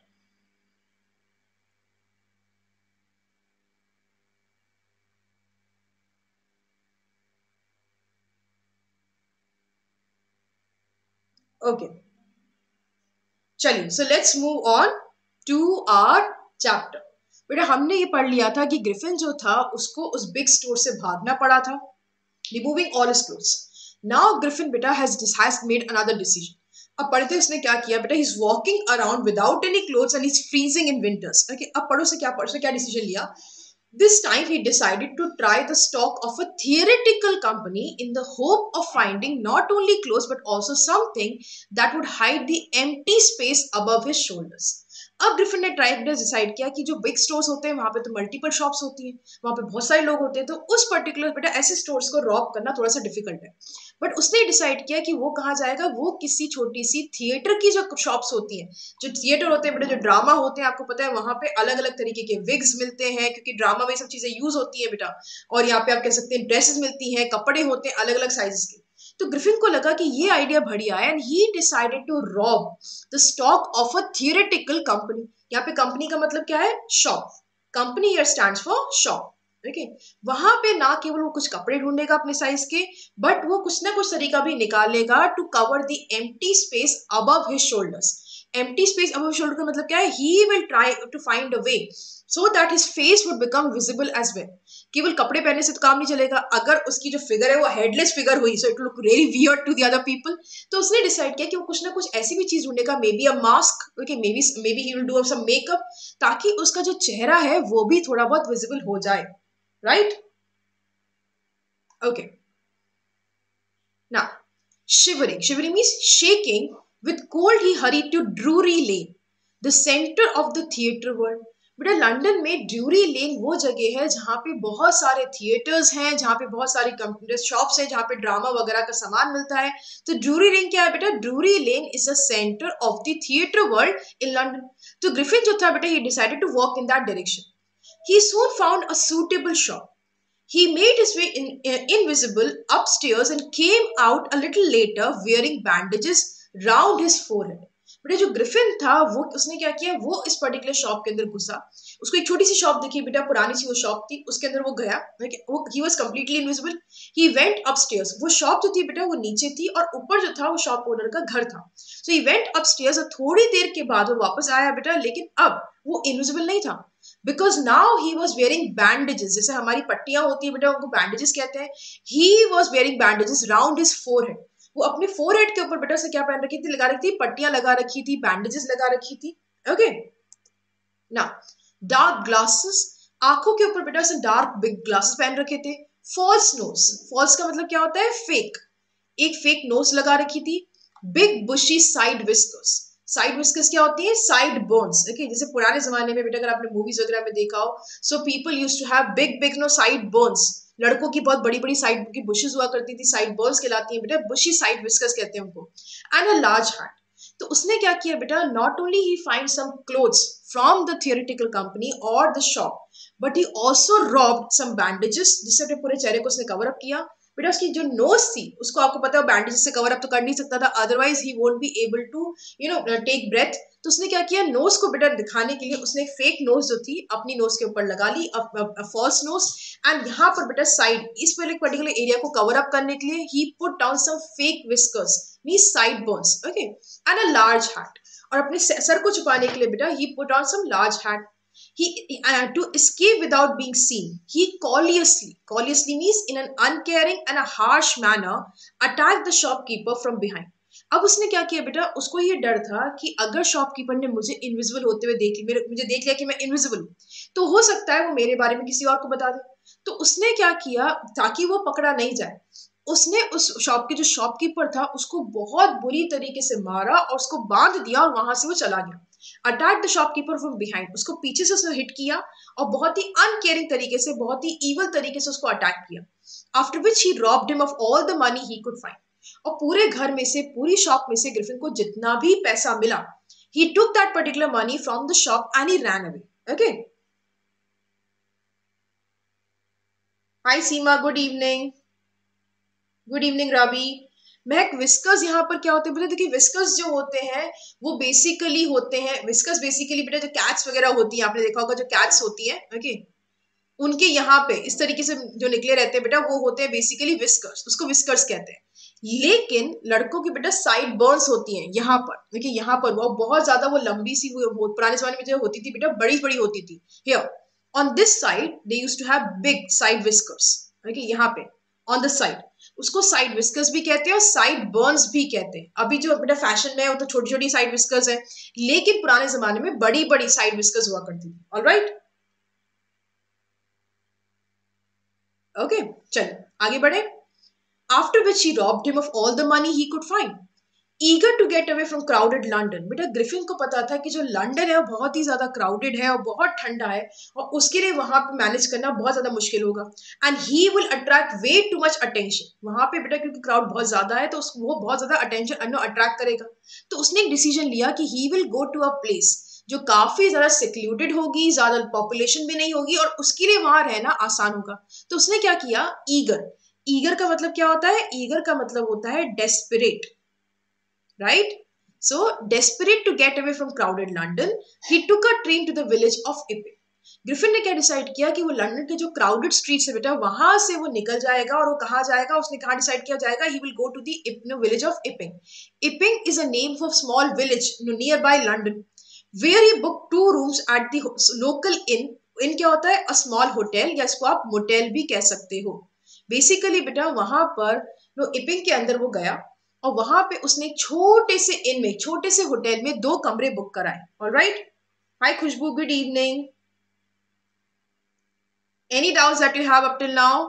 ओके, चलिए, so let's move on to our chapter. बेटा हमने ये पढ़ लिया था कि ग्रिफिन जो था उसको उस बिग स्टोर से भागना पड़ा था, removing all his clothes. Now Griffin बेटा has has made another decision. अब पढ़ते उसने क्या किया बेटा, he is walking around without any clothes and is freezing in winters. Okay, अब पढ़ो से क्या पढ़ो से क्या डिसीजन लिया। This time he decided to try the stock of a theoretical company in the hope of finding not only clothes but also something that would hide the empty space above his shoulders. अब ग्रिफिन ने ट्राई डिसाइड किया कि जो बिग स्टोर्स होते हैं वहां पे तो मल्टीपल शॉप्स होती हैं, वहां पे बहुत सारे लोग होते हैं, तो उस पर्टिकुलर बेटा ऐसे स्टोर्स को रॉब करना थोड़ा सा डिफिकल्ट है। बट उसने डिसाइड किया कि वो कहाँ जाएगा, वो किसी छोटी सी थिएटर की जो शॉप्स होती हैं, जो थिएटर होते हैं बेटा, जो ड्रामा होते हैं, आपको पता है वहां पे अलग अलग तरीके के विग्स मिलते हैं क्योंकि ड्रामा में सब चीजें यूज होती है बेटा, और यहाँ पे आप कह सकते हैं ड्रेसेस मिलती हैं, कपड़े होते हैं अलग अलग साइजेस के। तो ग्रिफिन को लगा कि ये आइडिया बढ़िया है and he decided to rob the stock of a theoretical company. यहाँ पे कंपनी का मतलब क्या है, shop. Company here stands for shop. Okay, वहां पे ना केवल वो कुछ कपड़े ढूंढेगा अपने साइज के, बट वो कुछ ना कुछ तरीका भी निकालेगा to cover the empty space above his shoulders. Empty space above shoulder का मतलब क्या है, he will try to find a way so that his face would become visible as well. केवल कपड़े पहनने से तो काम नहीं चलेगा, अगर उसकी जो फिगर है वो हेडलेस फिगर हुई, so it look really weird to the other people. तो उसने डिसाइड किया कि वो कुछ ना कुछ ऐसी भी चीज ढूंढेगा, maybe a mask, okay, maybe maybe he will do some makeup, ताकि उसका जो चेहरा है वो भी थोड़ा बहुत विजिबल हो जाए, right? Okay. Now, shivering. Shivering means shaking. With cold, he hurried to Drury Lane, the center of the theatre world. बेटा लंदन में ड्यूरी लेन वो जगह है जहाँ पे बहुत सारे थिएटर्स हैं, जहाँ पे बहुत सारी कंप्यूटर शॉप्स हैं, जहाँ पे ड्रामा वगैरह का सामान मिलता है। तो ड्यूरी लेन क्या है बेटा, Drury lane is the centre of the theatre world in London. तो ग्रिफिन जो था बेटा, he decided to walk in that direction. He soon found a suitable shop. He made his way in, uh, invisible upstairs and came out a little later wearing bandages round his forehead. बेटा जो ग्रिफिन था वो उसने क्या किया, वो इस पर्टिकुलर शॉप के अंदर घुसा। उसको एक छोटी सी शॉप दिखी बेटा, पुरानी सी वो शॉप थी, उसके अंदर वो गया। वो he was completely invisible. He went upstairs. वो शॉप जो थी बेटा वो नीचे थी और ऊपर जो था वो शॉप ओनर का घर था। सो ही वेंट अपस्टेयर्स और थोड़ी देर के बाद वो वापस आया बेटा, लेकिन अब वो इनविजिबल नहीं था, because now he was wearing bandages. जैसे हमारी पट्टियां होती है बेटा, उनको बैंडेजेस कहते हैं। He was wearing bandages round his forehead. वो अपने फोरहेड के ऊपर बेटा से क्या पहन रखी थी, लगा रखी थी, पट्टियां लगा रखी थी, बैंडेजेस लगा रखी थी। ओके, ना डार्क ग्लासेस, आंखों के ऊपर बेटा से डार्क बिग ग्लासेस पहन रखे थे। फॉल्स नोज, फॉल्स का मतलब क्या होता है, फेक। एक फेक नोज लगा रखी थी। Big bushy side whiskers. Side whiskers क्या होती है, साइड बोन्स। ओके, जैसे पुराने जमाने में बेटा अगर आपने मूवीज वगैरह में देखा हो, so people used to have big big no side bones. लड़कों की बहुत बड़ी बड़ी साइड की बुशेस हुआ करती थी, साइड बोन्स कहलाती हैं बेटा, बुशी साइड विस्कर्स कहते हैं उनको। And a large hat. तो उसने क्या किया बेटा, not only he find some clothes from the theoretical company और the shop, but he also robbed some bandages, जिससे अपने पूरे चेहरे को उसने कवर अप किया। बेटा उसकी जो नोज थी उसको आपको पता है बैंडेज से कवर अप तो कर नहीं सकता था, otherwise he won't be able to you know take breath. तो उसने क्या किया, नोज को बेटा दिखाने के लिए उसने एक फेक नोज जो थी अपनी नोज के ऊपर लगा ली, फॉल्स नोज। एंड यहाँ पर बेटा साइड, इस पर्टिकुलर एरिया को कवर अप करने के लिए he put down some fake whiskers means side bones, okay, and a large hat. और अपने सर को छुपाने के लिए बेटा he put on some large hat. He uh, to escape without being seen, he courteously, courteously means in an uncaring and a harsh manner, attacked the shopkeeper from behind. अब उसने क्या किया बेटा, उसको ये डर था कि अगर शॉपकीपर ने मुझे इनविजिबल होते हुए देख मेरे मुझे देख लिया कि मैं इनविजिबल हूँ, तो हो सकता है वो मेरे बारे में किसी और को बता दे। तो उसने क्या किया, ताकि वो पकड़ा नहीं जाए, उसने उस शॉप के जो शॉपकीपर था उसको बहुत बुरी तरीके से मारा और उसको बांध दिया और वहां से वो चला गया। Attack the shopkeeper from behind, उसको पीछे से उसने हिट किया और बहुत ही अनकेयरिंग तरीके से, बहुत ही इवल तरीके से उसको अटैक किया। After which he robbed him of all the money he could find. और पूरे घर में से, पूरी शॉप में से ग्रिफिन को जितना भी पैसा मिला, he took that particular money from the shop and he ran away. Okay. Hi Seema, good evening. Good evening Ravi. Mahak, whiskers यहाँ पर क्या होते हैं बेटा, देखिए विस्कर्स जो होते हैं वो बेसिकली होते हैं, विस्कर्स बेसिकली बेटा जो कैट्स वगैरह होती है, आपने देखा होगा जो कैट्स होती है, ओके, उनके यहाँ पे इस तरीके से जो निकले रहते हैं बेटा वो होते हैं बेसिकली विस्कर्स, उसको विस्कर्स कहते हैं। लेकिन लड़कों की बेटा साइड बर्न्स होती हैं यहाँ पर, देखिए यहाँ पर वो बहुत ज्यादा वो लंबी सी वो पुराने जमाने में जो होती थी बेटा, बड़ी बड़ी होती थी। Here on this side they used to have big side whiskers, देखिए यहाँ पे ऑन द साइड, उसको साइड विस्कर्स भी कहते हैं और साइड बर्न्स भी कहते हैं। अभी जो बेटा फैशन में है वो तो छोटी छोटी साइड विस्कर्स है, लेकिन पुराने जमाने में बड़ी बड़ी साइड विस्कर्स हुआ करती थी। ऑलराइट, ओके, चलिए आगे बढ़े। After which he robbed him of all the money he could find. Eager to get away from crowded London. बेटा ग्रिफिन को पता था कि जो लंदन है वो बहुत ही ज्यादा क्राउडेड है और बहुत ठंडा है और उसके लिए वहां पे मैनेज करना बहुत ज्यादा मुश्किल होगा। And he will attract way too much attention. वहां पे बेटा क्योंकि क्राउड बहुत ज्यादा है तो उस, वो बहुत ज्यादा अटेंशन अट्रैक्ट करेगा। तो उसने एक डिसीजन लिया कि he will go to a place जो काफी ज्यादा सिक्लूडेड होगी, ज्यादा पॉपुलेशन भी नहीं होगी और उसके लिए वहां रहना आसान होगा। तो उसने क्या किया, ईगर। ईगर का मतलब क्या होता है, ईगर का मतलब होता है desperate, right? So desperate to get away from crowded London, he took a train to the village of Epping. Griffin ने क्या डिसाइड किया कि वो लंदन के जो क्राउडेड स्ट्रीट्स है बेटा वहां से वो निकल जाएगा और वो कहाँ जाएगा, उसने कहाँ डिसाइड किया जाएगा, he will go to the village of Epping. Epping is a name for small village nearby London, where he book two rooms at the local inn. Inn क्या होता है, अ स्मॉल होटल, या इसको आप मोटेल भी कह सकते हो। बेसिकली बेटा वहां पर वो इपिंग के अंदर वो गया और वहां पे उसने एक छोटे से इन में, छोटे से होटल में दो कमरे बुक कराए। All right, hi Khushboo, good evening. Any doubts that you have up till now?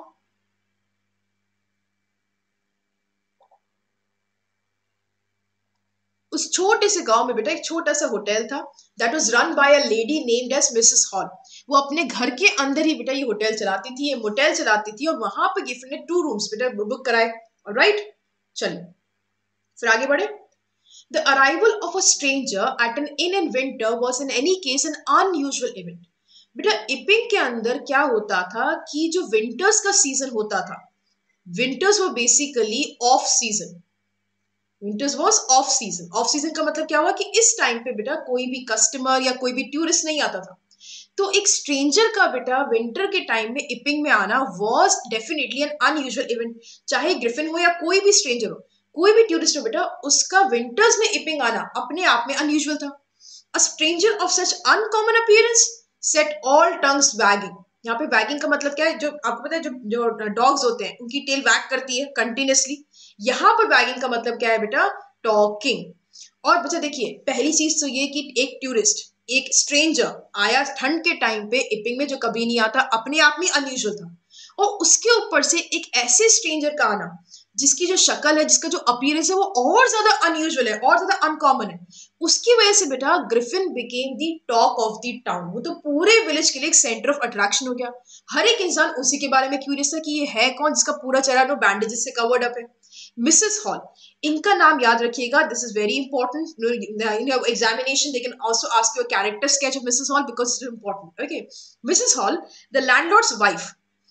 उस छोटे से गांव में बेटा एक छोटा सा होटल था, that was run by a lady named as Mrs Hall. वो अपने घर के अंदर ही बेटा ये होटल चलाती थी, ये मोटेल चलाती थी और वहां पे गिफ्ट ने टू रूम्स बेटा बुक कराए। ऑलराइट, चलिए फिर आगे बढ़े। The arrival of a stranger at an inn in winter was in any case an unusual event. बेटा इपिंग के अंदर क्या होता था कि जो विंटर्स का सीजन होता था, विंटर्स वो basically off season, winters was off season. Off season का मतलब क्या हुआ कि इस टाइम पे बेटा कोई भी कस्टमर या कोई भी टूरिस्ट नहीं आता था। तो एक स्ट्रेंजर का बेटा विंटर के टाइम में इपिंग में आना was definitely an unusual event. चाहे ग्रिफिन हो या कोई भी स्ट्रेंजर हो, कोई भी टूरिस्ट हो बेटा, उसका विंटर्स में इपिंग आना अपने आप में अनयूजुअल था। A stranger of such uncommon appearance set all tongues wagging. यहाँ पे वैगिंग का मतलब क्या है, जो आपको पता है जो जो डॉग्स होते हैं उनकी टेल वैग करती है कंटिन्यूसली। यहाँ पर वैगिंग का मतलब क्या है बेटा, टॉकिंग। और बच्चा देखिए पहली चीज तो ये कि एक टूरिस्ट, एक स्ट्रेंजर आया ठंड के टाइम पे इपिंग में जो कभी नहीं आता, अपने आप में अनयूजुअल था। और उसके ऊपर से एक ऐसे स्ट्रेंजर का आना जिसकी जो शक्ल है, जिसका जो अपीयरेंस है वो और ज्यादा अनयूजुअल है और ज्यादा अनकॉमन है, उसकी वजह से बेटा Griffin became the talk of the town. वो तो पूरे विलेज के लिए एक सेंटर ऑफ अट्रैक्शन हो गया। हर एक इंसान उसी के बारे में क्यूरियस था कि ये है कौन जिसका पूरा चेहरा नो बैंडेजेस से कवर्ड अप है। मिसेस हॉल, इनका नाम याद रखिएगा, this is very important in examination. They can also ask your character sketch of Mrs Hall because it is important. Okay, Mrs Hall the landlord's wife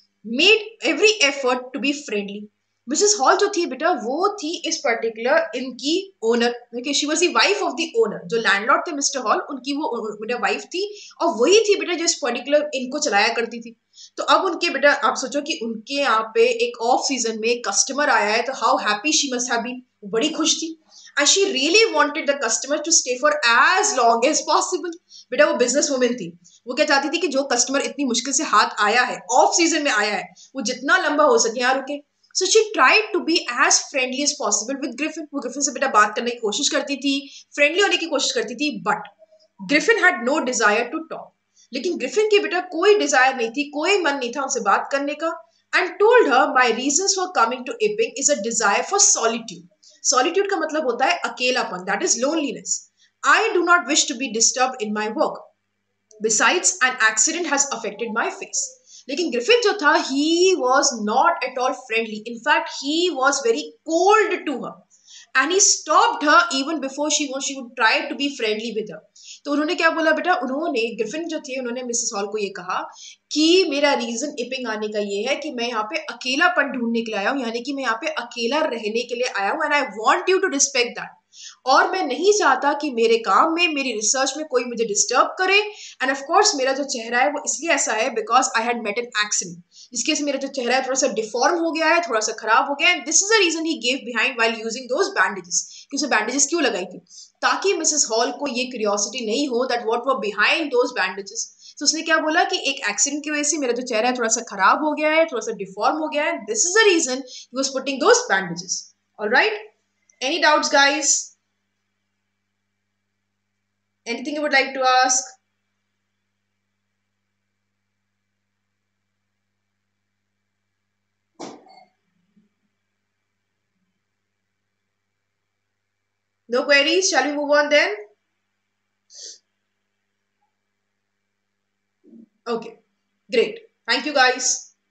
made every effort to be friendly. Mrs Hall जो थी बेटा वो थी इस पर्टिकुलर इनकी owner, okay, she was the wife of the owner. जो लैंडलॉर्ड थे मिस्टर हॉल, उनकी वो बेटा वाइफ थी और वही थी बेटा जो इस पर्टिकुलर इनको चलाया करती थी। तो अब उनके बेटा आप सोचो कि उनके यहाँ पे एक ऑफ सीजन में कस्टमर आया है, तो how happy she must have been, बड़ी खुश थी। And she really wanted the customer to stay for as long as possible. बेटा वो बिजनेस वुमेन थी, वो क्या चाहती थी कि जो कस्टमर इतनी मुश्किल से हाथ आया है, ऑफ सीजन में आया है, वो जितना लंबा हो सके यहाँ रुके। So she tried to be as friendly as possible with Griffin. वो ग्रिफिन से बेटा बात करने की कोशिश करती थी, फ्रेंडली होने की कोशिश करती थी, but Griffin had no desire to talk. लेकिन ग्रिफिन की बेटा कोई डिजायर नहीं थी, कोई मन नहीं था उनसे बात करने का। And told her my reasons for coming to Iping is a desire for solitude. Solitude का मतलब होता है अकेलापन, that is loneliness. I do not wish to be disturb in my work, besides an accident has affected my face. लेकिन ग्रिफिन जो था he was not at all friendly, in fact he was very cold to her and he stopped her even before she she would try to be friendly with her. तो उन्होंने क्या बोला बेटा, उन्होंने ग्रिफिन जो थे उन्होंने मिसेस हॉल को ये कहा कि मेरा रीजन इपिंग आने का ये है कि मैं यहाँ पे अकेलापन ढूंढने के लिए आया हूँ, यानी कि मैं यहाँ पे अकेला रहने के लिए आया हूँ and I want you to respect that. और मैं नहीं चाहता कि मेरे काम में, मेरी रिसर्च में कोई मुझे डिस्टर्ब करे। एंड ऑफ कोर्स मेरा जो चेहरा है वो इसलिए ऐसा है because I had met an accident. जिसकी वजह से मेरा जो चेहरा है थोड़ा सा डिफॉर्म हो गया है, थोड़ा सा खराब हो गया है। This is the reason he gave behind while using those bandages, कि उसे बैंडेजेस क्यों लगाई थी, ताकि मिसेस हॉल को ये क्यूरियोसिटी नहीं हो that what were behind those bandages. तो उसने क्या बोला कि एक एक्सीडेंट की वजह से मेरा जो चेहरा है थोड़ा सा खराब हो गया है, थोड़ा सा डिफॉर्म हो गया है, this is the reason he was putting those bandages. Alright, any doubts guys? Anything you would like to ask? No queries? Shall we move on then? Okay, great. Thank you guys.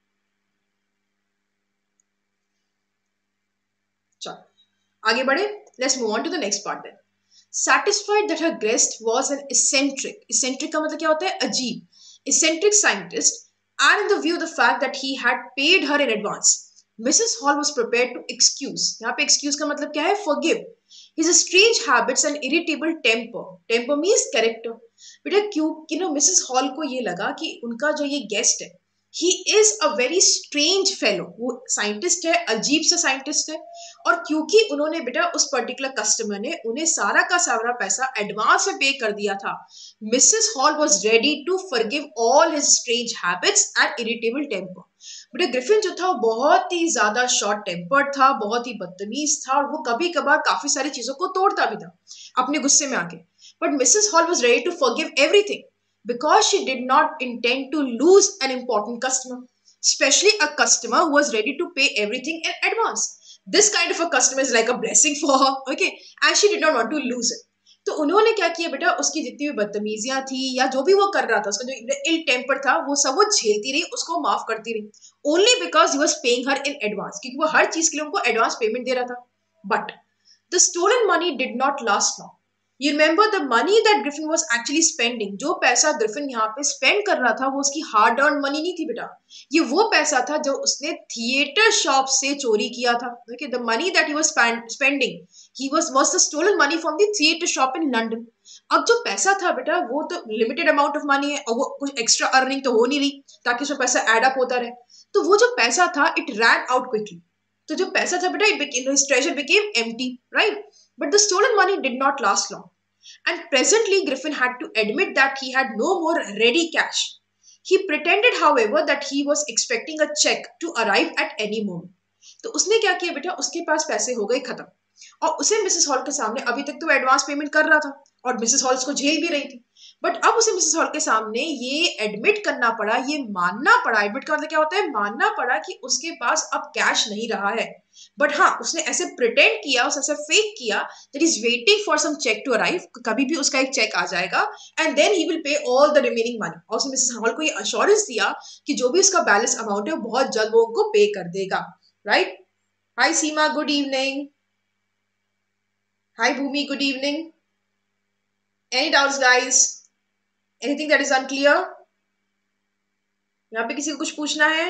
चलो आगे बढ़े. Let's move on to the next part then. Satisfied that her guest was an eccentric. Eccentric का मतलब क्या होता है? अजीब. Eccentric scientist, and in the view of the fact that he had paid her in advance, Missus Hall was prepared to excuse. यहाँ पे excuse का मतलब क्या है? Forgive his strange habits and irritable temper. Temper means character. बेटा क्यों कि नो मिसेस हॉल को ये लगा कि उनका जो ये गेस्ट है, he is a very strange fellow, वो साइंटिस्ट है, अजीब सा साइंटिस्ट है, और क्योंकि उन्होंने बेटा उस पर्टिकुलर कस्टमर ने उन्हें सारा का सारा पैसा एडवांस में पे कर दिया था, Mrs Hall was ready to forgive all his strange habits and irritable temper. बेटा ग्रिफिन जो था वो बहुत ही ज्यादा शॉर्ट टेम्पर्ड था, बहुत ही बदतमीज था, और वो कभी कभार काफी सारी चीजों को तोड़ता भी था अपने गुस्से में आके. But Mrs Hall was ready to forgive everything because she did not intend to lose an important customer, especially a customer who was ready to pay everything in advance. This kind of a customer is like a blessing for her, okay? And she did not want to lose it. तो उन्होंने क्या किया बेटा, उसकी जितनी भी बदतमीजियां थी या जो भी वो कर रहा था, उसका जो इल टेम्पर था, वो सब वो झेलती रही, उसको माफ करती रही, only because he was paying her in advance, क्योंकि वो हर चीज के लिए उनको एडवांस पेमेंट दे रहा था. But the stolen money did not last long. You remember the money that Griffin was actually spending. जो पैसा ग्रिफिन यहाँ पे स्पेंड कर रहा था वो उसकी हार्ड अर्न मनी नहीं थी बेटा, ये वो पैसा था जो उसने थिएटर शॉप से चोरी किया था. Okay, the money that he was spending, he was was the stolen money from the theater shop in London. अब जो पैसा था बेटा वो तो लिमिटेड अमाउंट ऑफ मनी है, और वो कुछ एक्स्ट्रा अर्निंग तो हो नहीं रही ताकि उसमें पैसा एड अप होता रहे. तो वो जो पैसा था इट रैन आउट क्विकली. तो जो पैसा था बेटा it treasure became empty, right? But the stolen money did not last long. And presently, Griffin had to admit that he had no more ready cash. He pretended, however, that he was expecting a check to arrive at any moment. तो उसने क्या किया बेटा, उसके पास पैसे हो गए खत्म, और उसे मिसेस हॉल के सामने, अभी तक तो एडवांस पेमेंट कर रहा था और मिसेस हॉल उसको झेल भी रही थी, बट अब उसे मिसेस हॉल के सामने ये एडमिट करना पड़ा, ये मानना पड़ा. एडमिट का मतलब क्या होता है? मानना पड़ा कि उसके पास अब कैश नहीं रहा है. बट हाँ, उसने ऐसे प्रिटेंड किया, उसे ऐसे फेक किया that is waiting for some cheque to arrive, कभी भी उसका एक चेक आ जाएगा and then he will pay all the remaining money. और उसने मिसेस हॉल को ये अश्योरेंस दिया कि जो भी उसका बैलेंस अमाउंट है वो बहुत जल्द वो उनको पे कर देगा, right? Hi Seema, good evening. Hi Bhumi, good evening. Any doubts guys? Anything that is unclear? यहाँ पे किसी को कुछ पूछना है?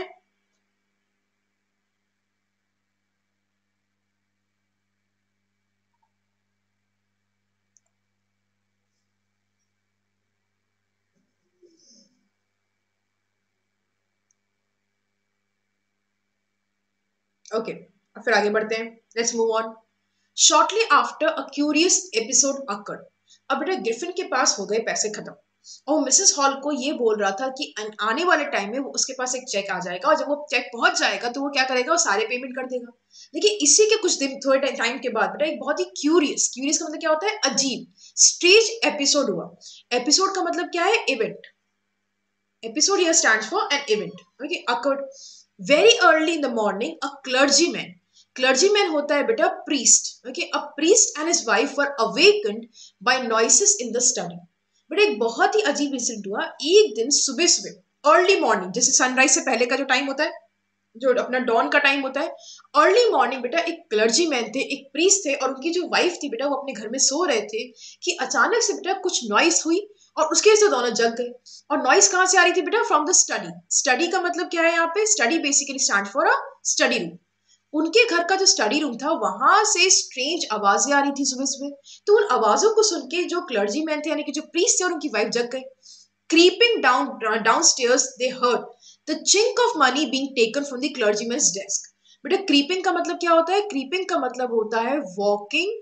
ओके okay, अब फिर आगे बढ़ते हैं. Let's move on. Shortly after a curious episode occurred. अब बेटा ग्रिफिन के पास हो गए पैसे खत्म, और मिसेस हॉल को ये बोल रहा था कि आने वाले टाइम में वो उसके पास एक चेक आ जाएगा, और जब वो चेक पहुंच जाएगा तो वो क्या करेगा, वो सारे पेमेंट कर देगा. देखिए इसी के कुछ दिन, थोड़े टाइम के बाद बेटा एक बहुत ही क्यूरियस, क्यूरियस का मतलब क्या होता है? अजीब, स्ट्रेंज एपिसोड हुआ. एपिसोड का मतलब क्या है? Event. Episode here stands for an event. Okay, occurred very early in the morning. A clergyman. Clergyman होता है बेटा priest. Okay, a priest and his wife were awakened by noises in the study. बेटा एक बहुत ही अजीब इंसिडेंट हुआ. एक दिन सुबह सुबह अर्ली मॉर्निंग, जैसे सनराइज से पहले का जो टाइम होता है, जो अपना डॉन का टाइम होता है, अर्ली मॉर्निंग बेटा एक क्लर्जी मैन थे, एक प्रीस्ट थे, और उनकी जो वाइफ थी बेटा वो अपने घर में सो रहे थे कि अचानक से बेटा कुछ नॉइस हुई और उसके वजह से दोनों जग गए. और नॉइस कहाँ से आ रही थी बेटा? From the study. स्टडी का मतलब क्या है यहाँ पे? Study basically stand for a study room. उनके घर का जो स्टडी रूम था वहां से स्ट्रेंज आवाजें आ रही थी सुबह सुबह. तो उन आवाजों को सुन के जो क्लर्जी मैन थे यानी कि जो प्रीस्ट थे और उनकी वाइफ जग गए. Creeping down downstairs they heard the chink of money being taken from the clergyman's desk. बेटा क्रीपिंग का मतलब क्या होता है? क्रीपिंग का मतलब होता है वॉकिंग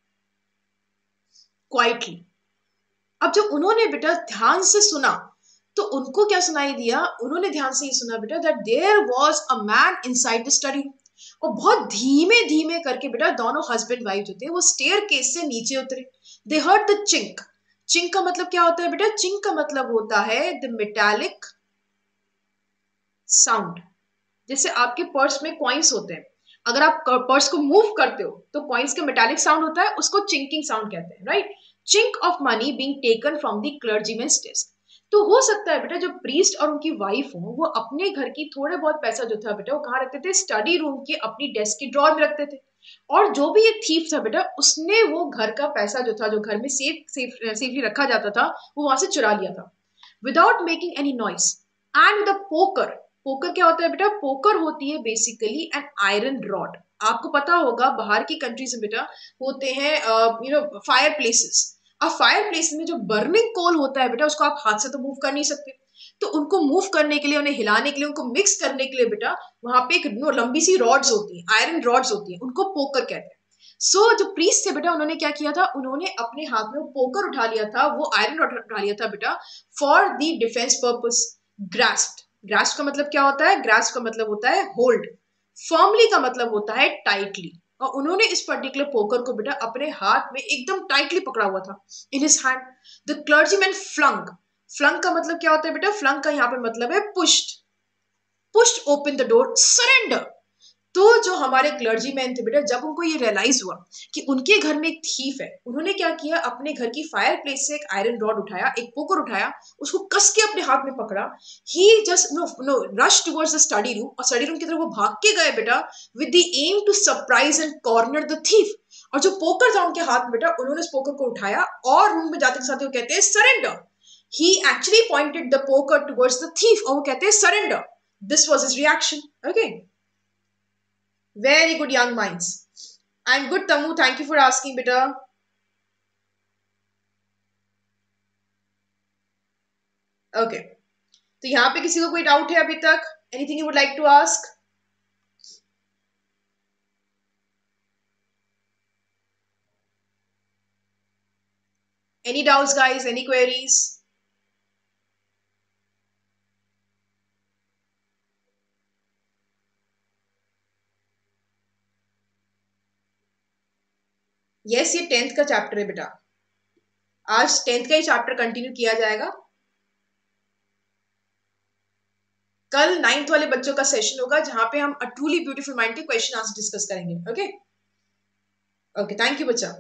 क्वाइटली। अब जब उन्होंने बेटा ध्यान से सुना तो उनको क्या सुनाई दिया? उन्होंने ध्यान से ही सुना बेटा that there was a man inside the study. और बहुत धीमे धीमे करके बेटा दोनों हस्बैंड वाइफ जो थे वो स्टेयर केस से नीचे उतरे। They heard the chink. Chink का मतलब क्या होता है बेटा? चिंक का मतलब होता है द मेटालिक साउंड। जैसे आपके पर्स में कॉइन्स होते हैं, अगर आप पर्स को मूव करते हो तो कॉइन्स का मेटालिक साउंड होता है, उसको चिंकिंग साउंड कहते हैं, right? Chink of money being taken from the clergyman's desk. तो हो सकता है बेटा जो प्रीस्ट और उनकी वाइफ हो वो अपने घर की थोड़े बहुत पैसा जो था बेटा वो कहाँ रखते थे? स्टडी रूम के अपनी डेस्क की ड्रॉर में रखते थे। और जो भी ये थीफ था बेटा उसने वो घर का पैसा जो था, जो घर में सेफ सेफ सेफली रखा जाता था, वो वहां से चुरा लिया था without making any noise and the poker. Poker क्या होता है बेटा? पोकर होती है बेसिकली एन आयरन रॉड। आपको पता होगा बाहर की कंट्रीज में बेटा होते हैं यू नो फायर प्लेसेस। अब फायर प्लेस में जो बर्निंग कोल होता है बेटा उसको आप हाथ से तो मूव कर नहीं सकते, तो उनको मूव करने के लिए, उन्हें हिलाने के लिए, उनको मिक्स करने के लिए बेटा वहां पे एक नो लंबी सी रॉड्स होती है, आयरन रॉड्स होती है, उनको पोकर कहते हैं। सो so, जो प्रीस्ट थे बेटा उन्होंने क्या किया था? उन्होंने अपने हाथ में वो पोकर उठा लिया था, वो आयरन रॉड उठा लिया था बेटा for the defence purpose. Grasp. Grasp का मतलब क्या होता है? ग्रास्प का मतलब होता है होल्ड। फर्मली का मतलब होता है टाइटली। और उन्होंने इस पर्टिकुलर पोकर को बेटा अपने हाथ में एकदम टाइटली पकड़ा हुआ था in his hand. The clergyman flung. Flung का मतलब क्या होता है बेटा? फ्लंग का यहाँ पे मतलब है pushed. Pushed open the door, surrender. तो जो हमारे क्लर्जी मैन थे बेटा जब उनको ये रियलाइज हुआ कि उनके घर में एक थीफ है, उन्होंने क्या किया? अपने घर की फायर प्लेस से एक आयरन रॉड उठाया, एक पोकर उठाया, उसको कस के अपने हाथ में पकड़ा। He just no no rush towards the study room, और स्टडी रूम की तरफ वो भाग के गए बेटा with the aim to surprise and corner the thief. और जो पोकर था उनके हाथ में बेटा उन्होंने उस पोकर को उठाया और रूम में जाते साथ वो कहते हैं surrender. He actually pointed the poker towards the thief और वो कहते हैं surrender. This was his reaction. Okay, very good, young minds. I'm good, Tamu. Thank you for asking, beta. Okay. तो यहाँ पे किसी को कोई डाउट है अभी तक? Anything you would like to ask? Any doubts, guys? Any queries? Yes, ये टेंथ का चैप्टर है बेटा। आज टेंथ का ही चैप्टर कंटिन्यू किया जाएगा। कल नाइन्थ वाले बच्चों का सेशन होगा जहां पे हम अ ट्रूली ब्यूटीफुल माइंड के क्वेश्चन आंसर डिस्कस करेंगे। ओके ओके, थैंक यू बच्चा।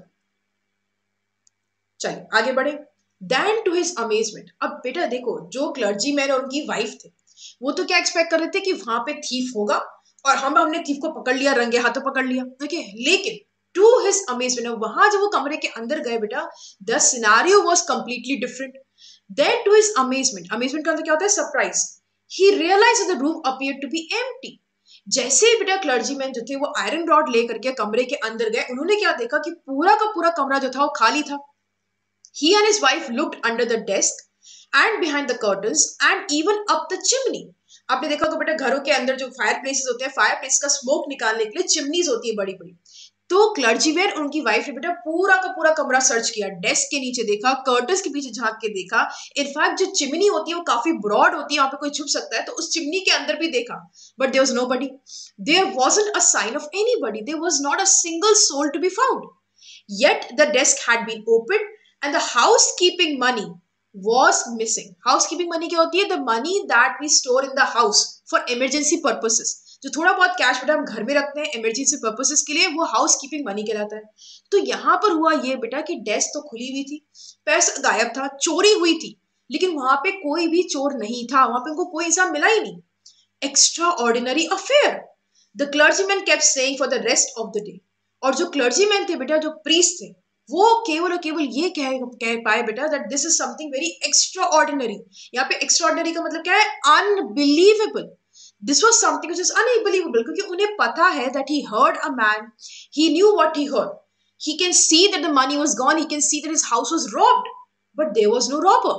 चलिए आगे बढ़े। देन टू हिज अमेजमेंट, अब बेटा देखो जो क्लर्जी मैन और उनकी वाइफ थे वो तो क्या एक्सपेक्ट कर रहे थे कि वहां पे थीफ होगा और हम हमने थीफ को पकड़ लिया, रंगे हाथों पकड़ लिया। ओके, लेकिन टू हिज अमेजमेंट वहां जब वो कमरे के अंदर गए बेटा the scenario was completely different. Then to his amazement, amazement का मतलब क्या होता है? Surprise. He realise the room appeared to be empty. जैसे ही बेटा क्लर्जी मैन जो थे वो आयरन रॉड लेकर के कमरे के अंदर गए, उन्होंने क्या देखा कि पूरा का पूरा कमरा जो था वो खाली था। He and his wife looked under the desk and behind the curtains and even up the chimney. आपने देखा होगा बेटा घरों के अंदर जो फायर प्लेसेस होते हैं, फायर प्लेस का स्मोक निकालने के लिए चिमनीज होती है बड़ी बड़ी। तो क्लर्जीमैन उनकी वाइफ ने बेटा पूरा का पूरा कमरा सर्च किया, डेस्क के नीचे देखा, कर्टन्स के पीछे झांक के देखा। इनफैक्ट जो चिमनी होती है वो काफी ब्रॉड होती है, वहां पे कोई छुप सकता है, तो उस चिमनी के अंदर भी देखा। But there was nobody, there wasn't a sign of anybody, there was not a single soul to be found. Yet the desk had been opened and the housekeeping money was missing. Housekeeping money क्या होती है? The money that we store in the house for emergency purposes. जो थोड़ा बहुत कैश बेटा हम घर में रखते हैं इमरजेंसी पर्पसेस के लिए, वो हाउस कीपिंग मनी कहलाता है। तो यहाँ पर हुआ ये बेटा कि डेस्क तो खुली हुई थी, पैसा गायब था, चोरी हुई थी, लेकिन वहां पे कोई भी चोर नहीं था, वहां पे उनको कोई इंसान मिला ही नहीं। Extraordinary affair, the clergyman kept saying for the rest of the day. और जो क्लर्जीमैन थे बेटा, जो प्रीस्ट थे, वो केवल और केवल ये कह कह पाए बेटा that this is something very extraordinary. यहाँ पे एक्स्ट्रा ऑर्डिनरी का मतलब क्या है? Unbelievable. This was something which is unbelievable, क्योंकि उन्हें पता है that he heard a man, he knew what he heard, he can see that the money was gone, he can see that his house was robbed, but there was no robber.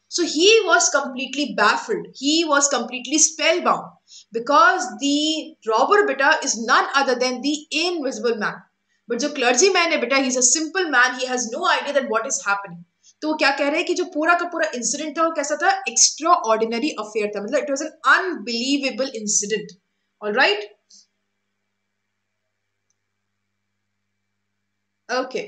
So he was completely baffled, he was completely spellbound, because the robber beta is none other than the invisible man. But जो क्लर्जी मैन है बेटा, he is a simple man, he has no idea that what is happening. तो वो क्या कह रहे हैं कि जो पूरा का पूरा इंसिडेंट था वो कैसा था, एक्स्ट्रा ऑर्डिनरी अफेयर था, मतलब it was an unbelievable incident. Alright, okay.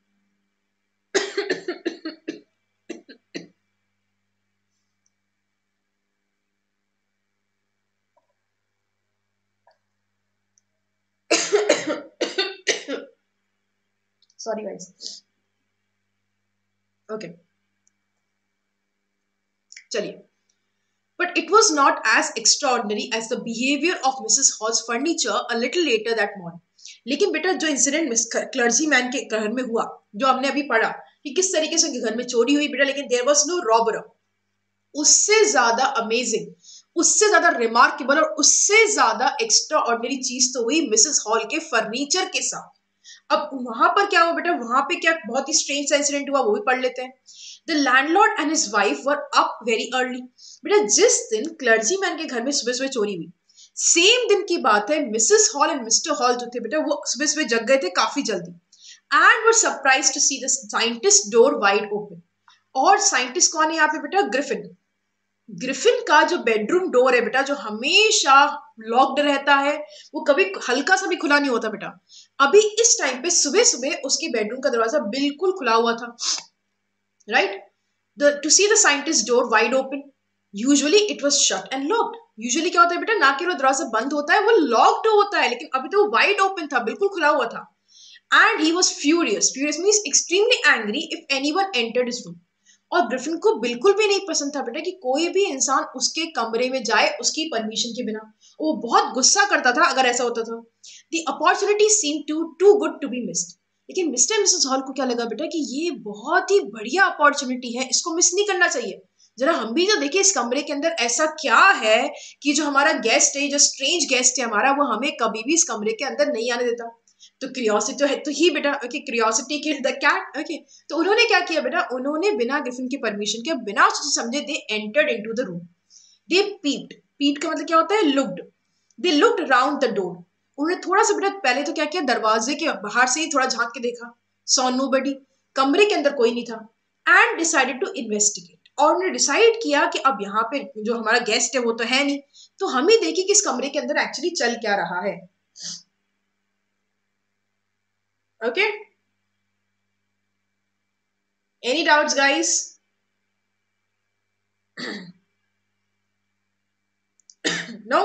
Sorry guys. Okay, चलिए. But it was not as extraordinary as the behavior of missus Hall's furniture a little later that morning. लेकिन बेटा जो इंसिडेंट मिस क्लर्जी मैन के घर में हुआ, जो हमने अभी पढ़ा कि किस तरीके से घर में चोरी हुई बेटा, लेकिन देयर वाज नो रॉबर, उससे ज्यादा अमेजिंग, उससे ज्यादा रिमार्केबल और उससे ज्यादा एक्स्ट्रा ऑर्डिनरी चीज तो हुई मिसेस हॉल के फर्नीचर के साथ. अब वहां पर क्या हुआ बेटा, वहां पे क्या बहुत ही स्ट्रेंज इंसिडेंट हुआ, वो भी पढ़ लेते हैं. The landlord and his wife were up very early. बेटा जिस दिन क्लर्जी मैन के घर में सुबह सुबह चोरी हुई, सेम दिन की बात है, Mrs Hall and Mr Hall जो थे बेटा, वो सुबह सुबह जग गए थे काफी जल्दी, and were surprise to see the scientist door wide open. और साइंटिस्ट कौन है यहाँ पे बेटा, ग्रिफिन. ग्रिफिन का जो बेडरूम डोर है बेटा, जो हमेशा लॉक्ड रहता है, वो कभी हल्का सा भी खुला नहीं होता बेटा, अभी इस टाइम पे सुबह सुबह उसके बेडरूम का दरवाजा बिल्कुल खुला हुआ था. Right, the to see the scientist door wide open, usually it was shut and locked. Usually क्या होता है बेटा, ना केवल दरवाजा बंद होता है, वो लॉक्ड होता है, लेकिन अभी तो वाइड ओपन था, बिल्कुल खुला हुआ था. And he was furious, furious means extremely angry if anyone entered his room. और ग्रिफिन को बिल्कुल भी नहीं पसंद था बेटा कि कोई भी इंसान उसके कमरे में जाए उसकी परमिशन के बिना. वो बहुत गुस्सा करता था अगर ऐसा होता था. The opportunity seem to too good to be missed. लेकिन मिस्टर मिसेस हॉल को क्या लगा बेटा कि ये बहुत ही बढ़िया अपॉर्चुनिटी है, इसको मिस नहीं करना चाहिए. जरा हम भी तो देखिए इस कमरे के अंदर ऐसा क्या है कि जो हमारा गेस्ट है, जो स्ट्रेंज गेस्ट है हमारा, वो हमें कभी भी इस कमरे के अंदर नहीं आने देता. तो क्रियोसिटी तो है तो ही बेटा, okay, curiosity killed the cat. Okay, तो उन्होंने क्या किया बेटा, उन्होंने बिना ग्रिफिन की परमिशन के, बिना सोचे समझे, they entered into the room. They peeped. Peeped का मतलब क्या होता है, looked. They looked around the door. उन्होंने थोड़ा सा बेटा पहले तो क्या किया, दरवाजे के बाहर से ही थोड़ा झांक के देखा. Saw nobody. कमरे के अंदर कोई नहीं था. And decided to investigate. और उन्होंने डिसाइड किया कि अब यहाँ पे जो हमारा गेस्ट है वो तो है नहीं, तो हम ही देखिए कि इस कमरे के अंदर एक्चुअली चल क्या रहा है. Okay, any doubts guys? No?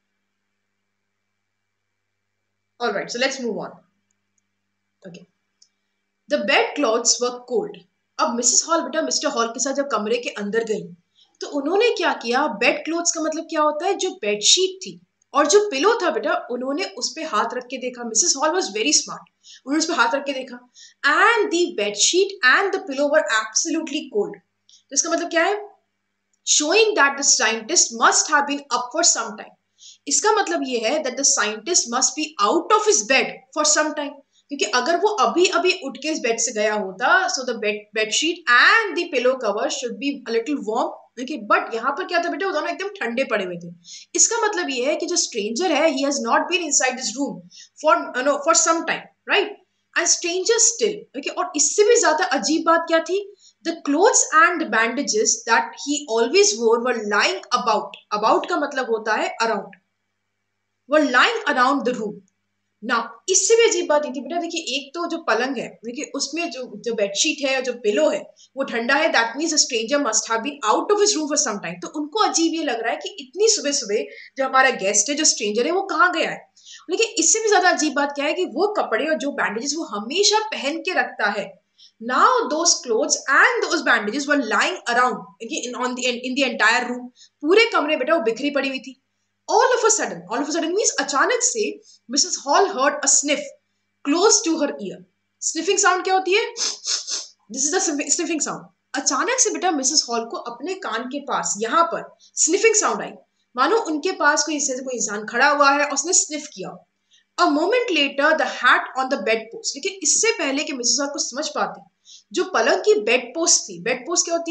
All right, so let's move on. Okay. The bed clothes were cold. अब मिसेस हॉल बेटा मिस्टर हॉल के साथ जब कमरे के अंदर गई, तो उन्होंने क्या किया, बेड क्लोथ्स का मतलब क्या होता है, जो बेडशीट थी और जो पिलो था बेटा, उन्होंने उस पे हाथ रख के देखा. Mrs Hall was very smart. उन्होंने उस पे हाथ रख के देखा, and the bedsheet and the pillow were absolutely cold. तो इसका मतलब क्या है, showing that the scientist must have been up for some time. इसका मतलब ये है that the scientist must be out of his bed for some time. क्योंकि अगर वो अभी अभी उठ के इस बेड से गया होता, so the bed bedsheet and the pillow cover should be a little warm. okay, but यहाँ पर क्या था बेटा, वो दोनों एकदम ठंडे पड़े हुए थे. इसका मतलब ये है कि जो स्ट्रेंजर है, he has not been inside this room for uh, no for some time, right? And stranger still. okay, और इससे भी ज्यादा अजीब बात क्या थी, the clothes and bandages that he always wore were lying about. About का मतलब होता है around. were lying around the room. Now इससे भी अजीब बात ये थी बेटा, देखिए एक तो जो पलंग है, देखिए उसमें जो जो बेडशीट है, जो पिलो है, वो ठंडा है. That means a stranger must have been out of his room for some time. तो उनको अजीब ये लग रहा है कि इतनी सुबह सुबह जो हमारा गेस्ट है, जो स्ट्रेंजर है, वो कहाँ गया है. लेकिन इससे भी ज्यादा अजीब बात क्या है कि वो कपड़े और जो बैंडेजेस वो हमेशा पहन के रखता है. Now those clothes and those bandages were lying around okay, in on the in the entire room. पूरे कमरे बेटा वो बिखरी पड़ी हुई थी. All of a sudden, all of a sudden means अचानक से Missus Hall heard a sniff close to her ear. Sniffing sound क्या होती है? This is the sniffing sound. अचानक से बेटा मिसेस हॉल को अपने कान के पास यहाँ पर स्निफिंग साउंड आई, मानो उनके पास कोई इससे कोई इंसान खड़ा हुआ है और उसने स्निफ किया. A moment later, the hat on the bedpost. लेकिन इससे पहले कि मिसेस हॉल को समझ पाती, जो पलंग की बेड पोस्ट थी, बेड पोस्ट क्या होती है,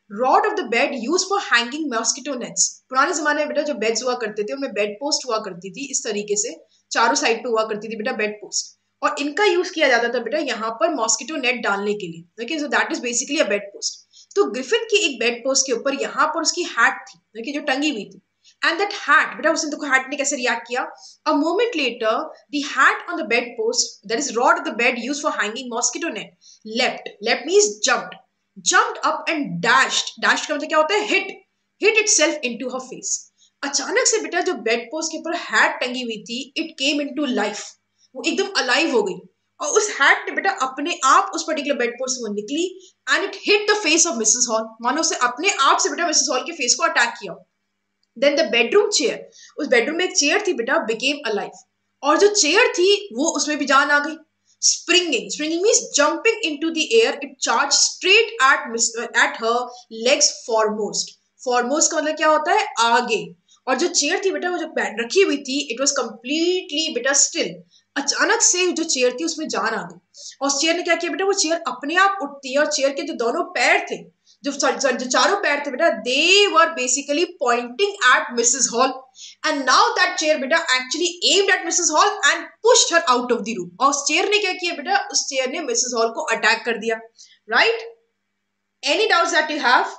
rod of the bed use for hanging mosquito nets. पुराने जमाने में बेटा जो बेड्स हुआ करते थे उनमें बेड पोस्ट हुआ करती थी, इस तरीके से चारों साइड पे हुआ करती थी बेटा बेड पोस्ट, और इनका यूज किया जाता था बेटा यहाँ पर मॉस्किटो नेट डालने के लिए। Okay, so that is basically a bedpost. तो ग्रिफिन की एक बेड पोस्ट के ऊपर यहाँ पर उसकी हैट थी, ओके, जो टंगी हुई थी। एंड दैट हैट बेटा, उसने देखो हैट ने कैसे रिएक्ट किया। A moment later the hat on the bedpost, that is rod of the bed use for hanging mosquito net, leapt leapt means jumped, jumped up and dashed, dashed का मतलब क्या होता है, hit, hit itself into her face। अचानक से बेटा जो बेड पोस्ट के ऊपर हैट टंगी हुई थी, it came into life, वो एकदम अलाइव हो गई, और उस हैट ने बेटा अपने आप उस पर्टिकुलर बेड पोस्ट से वो निकली, and it hit the face of Mrs Hall, मानो उसे अपने आप से बेटा मिसेस हॉल के फेस को अटैक किया। देन द बेडरूम चेयर, उस बेडरूम में एक चेयर थी बेटा, बिकेम अलाइव, और जो चेयर थी वो उसमें भी जान आ गई। Springing, springing means jumping into the air, it charged straight at miss, at her legs foremost। foremost का मतलब क्या होता है, आगे। और जो चेयर थी बेटा वो जो बैठ रखी हुई थी, it was completely बेटा still। अचानक से जो चेयर थी उसमें जान आ गई, और उस चेयर ने क्या किया बेटा, वो चेयर अपने आप उठती है, और चेयर के जो दोनों पैर थे, जो जो चारों पैर थे बेटा, they were basically pointing at Mrs Hall, and now that chair बेटा actually aimed at Mrs Hall and pushed her out of the room। और उस चेयर ने क्या किया बेटा, उस चेयर ने मिसेस हॉल को अटैक कर दिया। Right, any doubts that you have,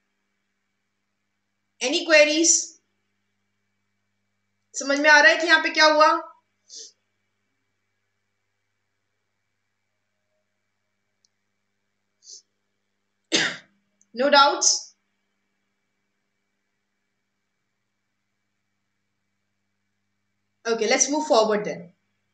any queries? समझ में आ रहा है कि यहाँ पे क्या हुआ? No doubts? Okay, let's move forward then।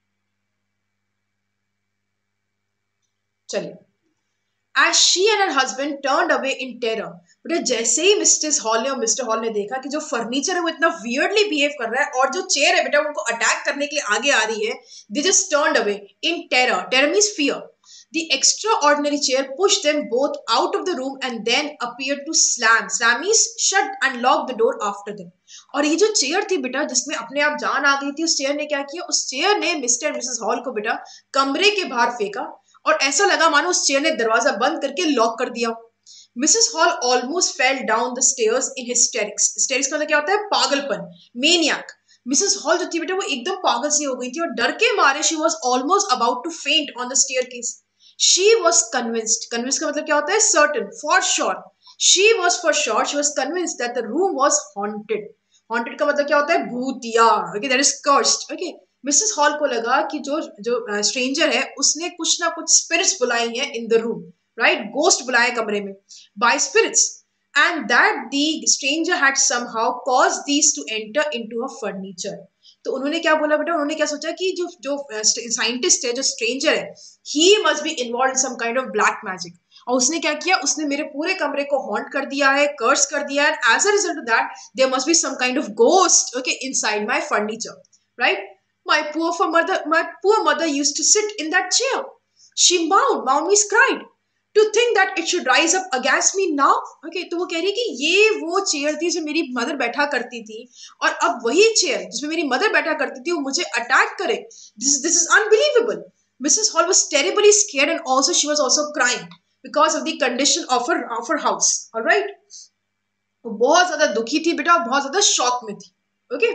चलिए, as she and her husband turned away in terror, बेटा जैसे ही मिस्टेस हॉल ने और मिस्टर हॉल ने देखा कि जो फर्नीचर है वो इतना वियर्डली बिहेव कर रहा है, और जो चेयर है बेटा उनको अटैक करने के लिए आगे आ रही है, they just turned away in terror। terror means fear। The extraordinary chair pushed them both out of the room and then appeared to slam, slam means shut and lock the door after them। और ये जो चेयर थी बेटा जिसमें अपने आप जान आ गई थी, उस चेयर ने क्या किया, उस चेयर ने मिस्टर और मिसेस हॉल को बेटा कमरे के बाहर फेंका, और ऐसा लगा मानो उस चेयर ने दरवाजा बंद करके लॉक कर दिया। Mrs Hall almost fell down the stairs in hysterics. Hysterics का मतलब क्या होता है, पागलपन, मेनियक। मिसेस हॉल जो थी बेटा वो एकदम पागल सी हो गई थी, और डर के मारे she was almost about to faint on the staircase. She was convinced, convinced का मतलब क्या होता है, certain, for sure. She was for sure, she was convinced that the room was haunted. Haunted का मतलब क्या होता है, भूतिया। Okay, that is cursed. Okay, Mrs Hall को लगा कि जो जो स्ट्रेंजर है उसने कुछ ना कुछ स्पिरिट्स बुलाई हैं in the room, right, ghost बुलाए कमरे में, by spirits, and that the stranger had somehow caused these to enter into a furniture. तो उन्होंने क्या बोला बेटा, उन्होंने क्या सोचा कि जो जो साइंटिस्ट है, जो स्ट्रेंजर है, he must be involve in some kind of black magic. और उसने क्या किया, उसने मेरे पूरे कमरे को हॉन्ट कर दिया है, कर्स कर दिया है, and as a result of that there must be some kind of ghost, okay, inside my furniture, right. My poor for mother, my poor mother used to sit in that chair. She moaned, moaned means cried. To think that it should rise up against me now. Okay, तो वो कह रही कि ये वो चेयर थी जो मेरी मदर बैठा करती थी, और अब वही चेयर जिसमें मेरी मदर बैठा करती थी वो मुझे अटैक करे। This is this is unbelievable. Missus Hall was terribly scared, and also she was also crying because of the condition of her of her house. All right, वो बहुत ज्यादा दुखी थी बेटा, और बहुत ज्यादा शॉक में थी। Okay.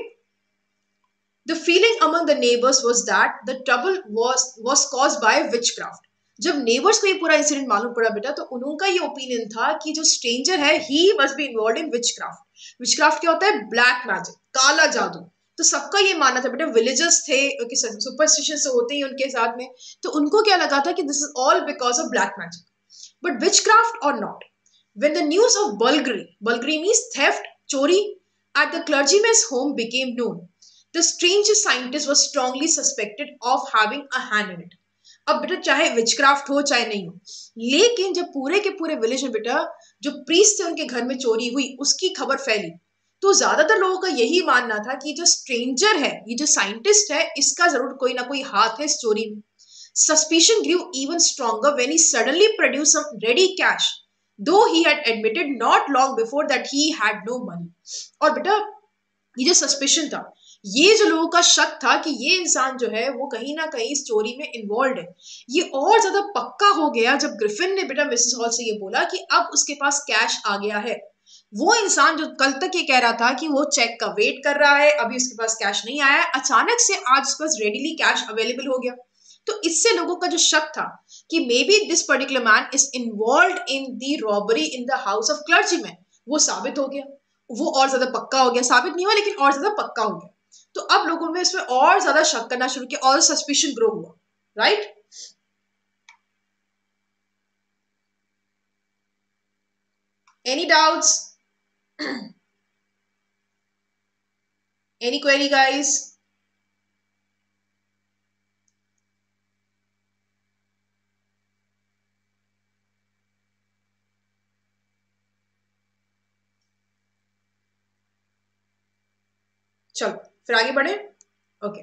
The feeling among the neighbors was that the trouble was was caused by witchcraft। जब नेबर्स को ये पूरा इंसिडेंट मालूम पड़ा बेटा, तो उनका ये ओपिनियन था कि जो स्ट्रेंजर है he must be involve in witchcraft. Witchcraft क्या होता है, ब्लैक मैजिक, काला जादू। तो सबका ये मानना था बेटा, विलेजर्स थे कि सुपरस्टिशन से होते ही उनके साथ में, तो उनको क्या लगा था कि this is all because of black magic. But witchcraft और not, when the news of burglary, burglary means theft, चोरी, at the clergyman's home became known, the strange scientist was strongly suspected of having a hand in it। अब बेटा चाहे विचक्राफ्ट हो चाहे नहीं हो, लेकिन जब पूरे के पूरे विलेज में बेटा जो प्रीस्ट थे उनके घर में चोरी हुई, उसकी खबर फैली, तो ज्यादातर लोगों का यही मानना था कि जो स्ट्रेंजर है, ये जो साइंटिस्ट है, इसका जरूर कोई ना कोई हाथ है इस चोरी में। Suspicion grew even stronger when he suddenly produced some ready cash, though he had admitted not long before that he had no money। और बेटा ये जो सस्पिशन था ये जो लोगों का शक था कि ये इंसान जो है वो कहीं ना कहीं इस चोरी में इन्वॉल्व है, ये और ज्यादा पक्का हो गया जब ग्रिफिन ने बेटा मिसेस हॉल से ये बोला कि अब उसके पास कैश आ गया है। वो इंसान जो कल तक ये कह रहा था कि वो चेक का वेट कर रहा है, अभी उसके पास कैश नहीं आया है, अचानक से आज उसके पास रेडिली कैश अवेलेबल हो गया। तो इससे लोगों का जो शक था कि maybe this particular man is involve in the robbery in the house of clergyman, वो साबित हो गया। वो और ज्यादा पक्का हो गया, साबित नहीं हुआ लेकिन और ज्यादा पक्का हो गया। तो अब लोगों में इसमें और ज्यादा शक करना शुरू किया और सस्पिशन ग्रो हुआ। Right? Any doubts? Any query guys? चलो फिर आगे बढ़े। Okay.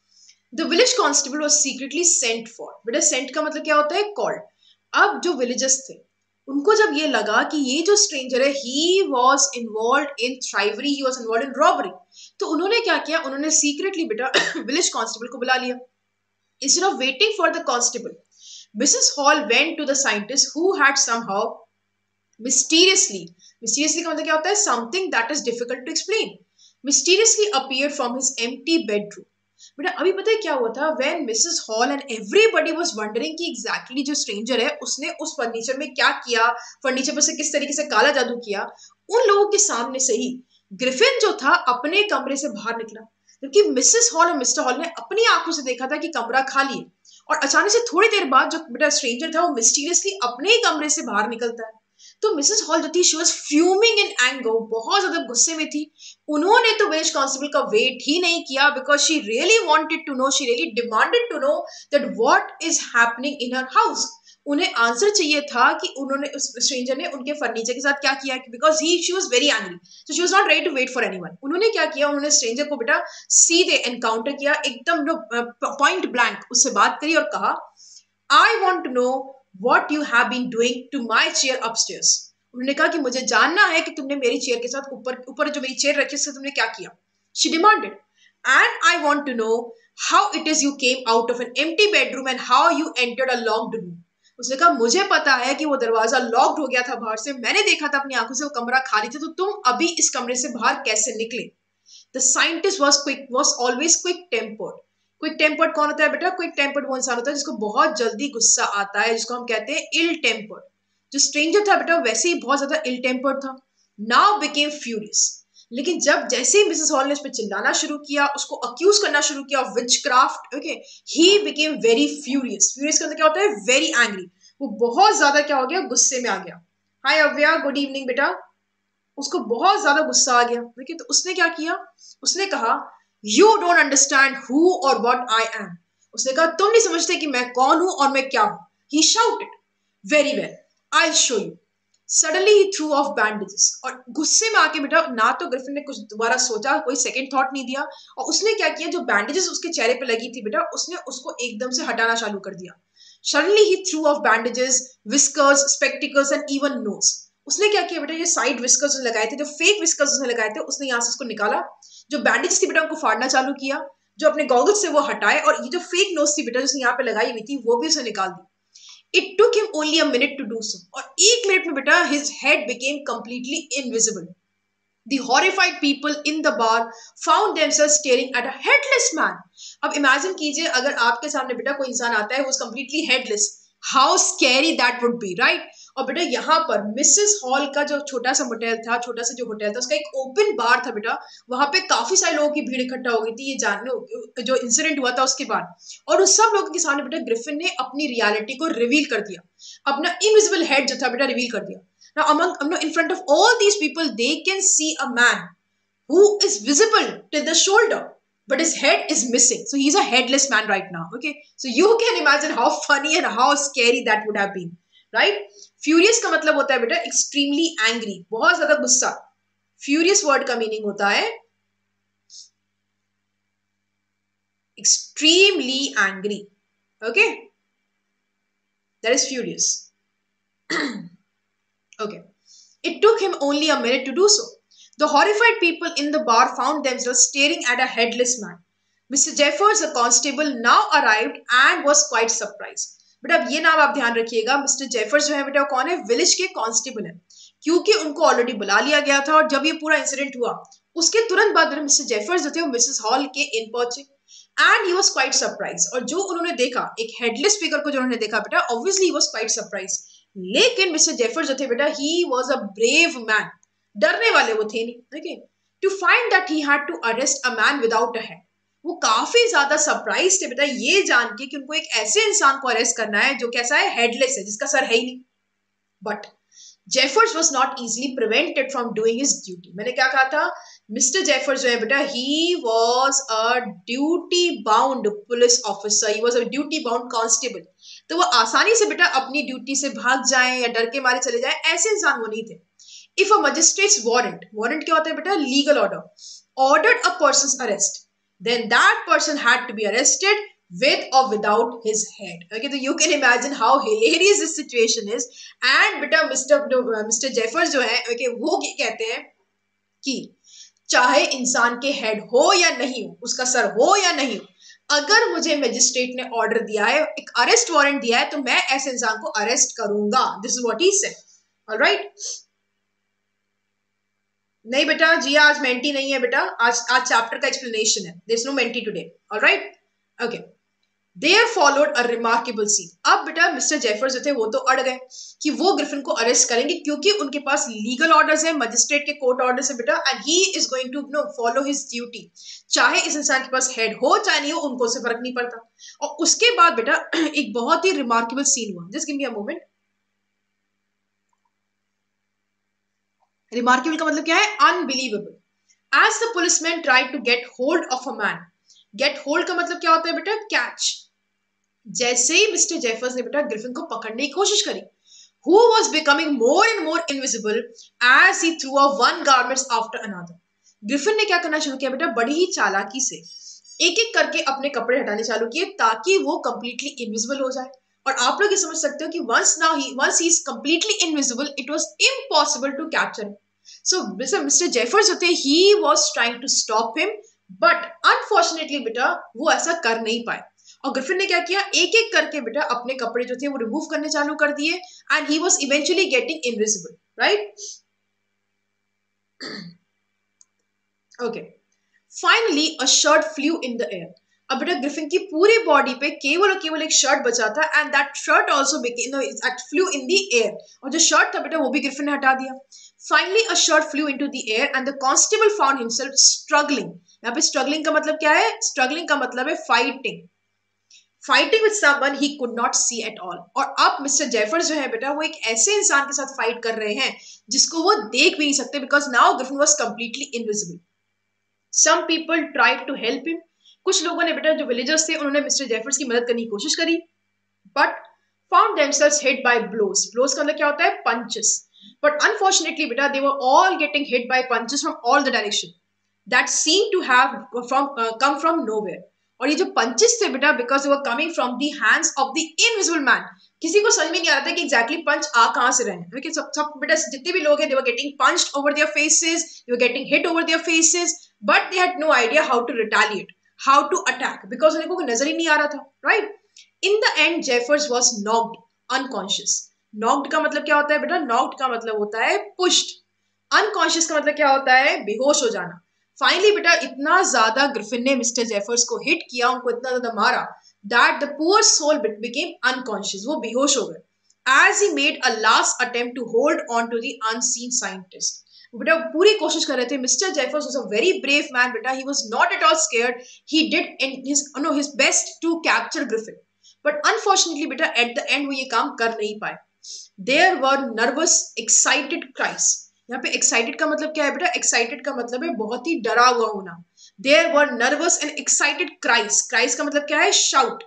The village constable was secretly sent for. बेटा सेंट का मतलब क्या होता है? कॉल्ड। अब जो विलेजर्स थे उनको जब ये लगा कि ये जो स्ट्रेंजर है he was involve in thievery, he was involve in robbery, तो उन्होंने क्या किया, उन्होंने सीक्रेटली बेटा विलेज कांस्टेबल को बुला लिया। Instead of waiting for the constable, Mrs Hall went to the scientist who had somehow mysteriously, mysteriously का मतलब क्या होता है? something that is difficult to explain, mysteriously appeared from his empty bedroom। बेटा अभी पता है क्या हुआ था? when Mrs. Hall and everybody was wondering कि exactly जो stranger है उसने उस फर्नीचर में क्या किया, फर्नीचर पर से किस तरीके से काला जादू किया, उन लोगों के सामने से ही ग्रिफिन जो था अपने कमरे से बाहर निकला, क्योंकि मिसेस हॉल और मिस्टर हॉल ने अपनी आंखों से देखा था कि कमरा खाली है, और अचानक से थोड़ी देर बाद जो बेटा स्ट्रेंजर था वो मिस्टीरियसली अपने ही कमरे से बाहर निकलता है। तो मिसेस हॉल जो थी she was fuming in anger, बहुत ज्यादा गुस्से में थी। उन्होंने तो विलेज कांस्टेबल का वेट ही नहीं किया because she really wanted to know, she really demanded to know that what is happening in her house. उन्हें आंसर चाहिए था कि उन्होंने उस स्ट्रेंजर ने उनके फर्नीचर के साथ क्या किया, because he she was very angry, so she was not ready to wait for anyone. उन्होंने क्या किया, उन्होंने स्ट्रेंजर को बेटा सीधे एनकाउंटर किया, एकदम पॉइंट ब्लैंक उससे बात करी और कहा, I want to know what you have been doing to my chair upstairs. उन्होंने कहा कि मुझे जानना है कि तुमने मेरी चेयर के साथ ऊपर ऊपर जो मेरी चेयर रखी है तुमने क्या किया। She demanded, and I want to know how it is you came out of an empty bedroom and how you entered a locked room. उसने कहा मुझे पता है कि वो दरवाजा लॉक्ड हो गया था बाहर से, मैंने देखा था अपनी आंखों से वो कमरा खाली था, तो तुम अभी इस कमरे से बाहर कैसे निकले। The scientist was quick, was always quick tempered. Quick tempered कौन होता है बेटा? क्विक टेम्पर्ड वो इंसान होता है जिसको बहुत जल्दी गुस्सा आता है, जिसको हम कहते हैं इल टेम्पर्ड। जो स्ट्रेंजर था बेटा वैसे ही बहुत ज्यादा इल टेम्पर्ड था। Now became furious. लेकिन जब जैसे ही मिसेस हॉल ने उस पर चिल्लाना शुरू किया, उसको अक्यूज करना शुरू किया of witchcraft, okay, he became very furious. Furious का मतलब क्या होता है? Very angry. वो बहुत ज्यादा क्या हो गया? गुस्से में आ गया। हाय अव्या, गुड इवनिंग बेटा। उसको बहुत ज्यादा गुस्सा आ गया। देखिए तो उसने क्या किया, उसने कहा यू डोंट अंडरस्टैंड हु और व्हाट आई एम। उसने कहा तुम नहीं समझते कि मैं कौन हूं और मैं क्या हूं। He shouted, very well, I show you. Suddenly he threw off bandages. और गुस्से में आके बेटा ना तो ग्रिफिन ने कुछ दोबारा सोचा, कोई सेकंड थॉट नहीं दिया, और उसने क्या किया, जो बैंडेजेस उसके चेहरे पे लगी थी बेटा उसने उसको एकदम से हटाना चालू कर दिया। Suddenly he threw off bandages, whiskers, spectacles and even nose. उसने क्या किया बेटा, ये साइड विस्कर्स उसने लगाए थे, जो फेक विस्कर्स उसने लगाए थे, उसने यहाँ से उसको निकाला। जो बैंडेज थी बेटा उनको फाड़ना चालू किया, जो अपने गॉगल्स से वो हटाए, और ये जो फेक नोज थी बेटा जिसने यहाँ पे लगाई हुई थी वो भी उसने निकाल दी। It took him only a minute to do so. और एक मिनट में बेटा his head became completely invisible. The horrified people in the bar found themselves staring at a headless man. अब imagine कीजिए अगर आपके सामने बेटा कोई इंसान आता है who is completely headless. How scary that would be, right? और बेटा यहाँ पर मिसेस हॉल का जो छोटा सा होटल था, छोटा सा जो होटल था उसका एक ओपन बार था बेटा, वहां पे काफी सारे लोगों की भीड़ इकट्ठा हो गई थी ये जानने जो इंसिडेंट हुआ था उसके बाद। और उस सब लोगों के सामने बेटा ग्रिफिन ने अपनी रियलिटी को रिवील कर दिया, अपना इनविजिबल हेड जो था बेटा रिवील कर दिया। Now, among now in front of all these people, they can see a man who is visible till the shoulder, but his head is missing. So he's a headless man right now. Okay, so you can imagine how funny and how scary that would have been, right? Furious का मतलब होता है बेटा extremely angry, बहुत ज्यादा गुस्सा। Furious word का meaning होता है extremely angry. Okay, that is furious. Okay. It took him only a minute to do so. The horrified people in the bar found themselves staring at a headless man. Mister Jeffers, a constable, now arrived and was quite surprised. बेटा अब ये नाम आप ध्यान रखिएगा, मिस्टर जेफर्स जो है बेटा कौन है, विलेज के कांस्टेबल है, क्योंकि उनको ऑलरेडी बुला लिया गया था। और जब ये पूरा इंसिडेंट हुआ उसके तुरंत बाद मिस्टर जेफर्स जो थे वो मिसेस हॉल के इन पहुंचे and he was quite surprise. और जो उन्होंने देखा, एक हेडलेस फिगर को जो उन्होंने देखा बेटा, obviously he was quite surprise. लेकिन मिस्टर जेफर्स जो थे बेटा, he was a brave man, डरने वाले वो थे नहीं। Okay, to find that he had to arrest a man without a head, वो काफी ज्यादा सरप्राइज थे बेटा ये जान के कि उनको एक ऐसे इंसान को अरेस्ट करना है जो कैसा है, हेडलेस है, जिसका सर है ही नहीं। But Jeffers was not easily prevented from doing his duty. मैंने क्या कहा था, मिस्टर जेफर्स जो है बेटा, he was a duty bound police officer, he was a duty bound constable. तो वो आसानी से बेटा अपनी ड्यूटी से भाग जाएं या डर के मारे चले जाएं, ऐसे इंसान वो नहीं थे। If a magistrate's warrant, warrant क्या होता है बेटा, legal order, ordered a person's arrest, then that person had to be arrested with or without his head. Okay, so you can imagine how hilarious this situation is. And बेटा मिस्टर मिस्टर जेफर्स जो है, okay, वो कहते हैं कि चाहे इंसान के हेड हो या नहीं हो, उसका सर हो या नहीं हो, अगर मुझे मजिस्ट्रेट ने ऑर्डर दिया है, एक अरेस्ट वारंट दिया है, तो मैं ऐसे इंसान को अरेस्ट करूंगा। This is what he said. Alright, नहीं बेटा जी आज मेंटी नहीं है बेटा, आज आज चैप्टर का एक्सप्लेनेशन है, there is no mentee today. Alright, okay. There followed a remarkable scene. अब बेटा मिस्टर जेफर्स जो थे वो तो अड़ गए कि वो ग्रिफिन को अरेस्ट करेंगे, क्योंकि उनके पास लीगल ऑर्डर्स है, मजिस्ट्रेट के कोर्ट ऑर्डर्स है बेटा, and he is going to no follow his duty. चाहे इस इंसान के पास हेड हो चाहे नहीं हो, उनको उससे फर्क नहीं पड़ता। और उसके बाद बेटा एक बहुत ही रिमार्केबल सीन हुआ। Just give me a moment. Remarkable का मतलब क्या है, unbelievable. As the policeman tried to get hold of a man, get hold का मतलब क्या होता है बेटा, कैच। जैसे ही मिस्टर जेफर्स ने बेटा ग्रिफिन को पकड़ने की कोशिश करी, who was becoming more and more invisible as he threw off one garments after another. Griffin ने क्या करना शुरू किया बेटा, बड़ी ही चालाकी से एक एक करके अपने कपड़े हटाने चालू किए ताकि वो कंप्लीटली इनविजिबल हो जाए। और आप लोग ये समझ सकते हो कि once now he once he is completely invisible, it was impossible to capture him. So Mr Jeffers जो थे, he was trying to stop him, but unfortunately बेटा वो ऐसा कर नहीं पाए। और ग्रिफिन ने क्या किया, एक एक करके बेटा अपने कपड़े जो थे वो रिमूव करने चालू कर दिए, and he was eventually getting invisible. Right, okay. Finally a shirt flew in the air. अब बेटा ग्रिफिन की पूरी बॉडी पे केवल और केवल एक शर्ट बचा था, and that shirt also became that flew in the air. और जो शर्ट था बेटा वो भी ग्रिफिन ने हटा दिया। Finally a shirt flew into the air and the constable found himself struggling. यहाँ पे स्ट्रगलिंग का मतलब क्या है, स्ट्रगलिंग का मतलब है fighting, fighting with someone he could not see at all. और अब मिस्टर जेफर्स जो है बेटा वो एक ऐसे इंसान के साथ फाइट कर रहे हैं जिसको वो देख भी नहीं सकते, because now Griffin was completely invisible. Some people tried to help him. कुछ लोगों ने बेटा जो विलेजर्स थे उन्होंने मिस्टर जेफर्स की मदद करने की कोशिश करी, but found themselves hit by blows. Blows का मतलब क्या होता है, पंचेस। बट अनफॉर्चुनेटली बेटा they were all getting hit by punches from all the direction that seem to have from come from nowhere. और ये जो पंचेस थे बेटा, because they were coming from the hands of the invisible man, किसी को समझ में नहीं आ रहा था कि एग्जैक्टली पंच आ कहां से रहे हैं। okay, सब सब बेटा जितने भी लोग हैं, they were getting punched over their faces, they were getting hit over their faces, but they had no idea how to retaliate, how to attack, because उनको कोई नजर ही नहीं आ रहा था। Right, in the end Jeffers was knocked unconscious. Knocked का मतलब क्या होता है बेटा, नॉक्ड का मतलब होता है पुश्ड। अनकॉन्शियस का मतलब क्या होता है, बेहोश हो जाना। फाइनली बेटा इतना ज्यादा ग्रिफिन ने मिस्टर जेफर्स को हिट किया, उनको इतना ज्यादा मारा, that the poor soul became unconscious, वो बेहोश हो गए। As he made a last attempt to hold on to the unseen scientist. बेटा पूरी कोशिश कर रहे थे। Mr Jeffers was a very brave man बेटा, he was not at all scared, he did in his no his best to capture Griffin, but unfortunately बेटा एट द एंड वो ये काम कर नहीं पाए। There were nervous excited cries. यहाँ पे एक्साइटेड का मतलब क्या है बेटा, एक्साइटेड का मतलब है बहुत ही डरा हुआ होना। There were nervous and excited cries. Cries का मतलब क्या है, shout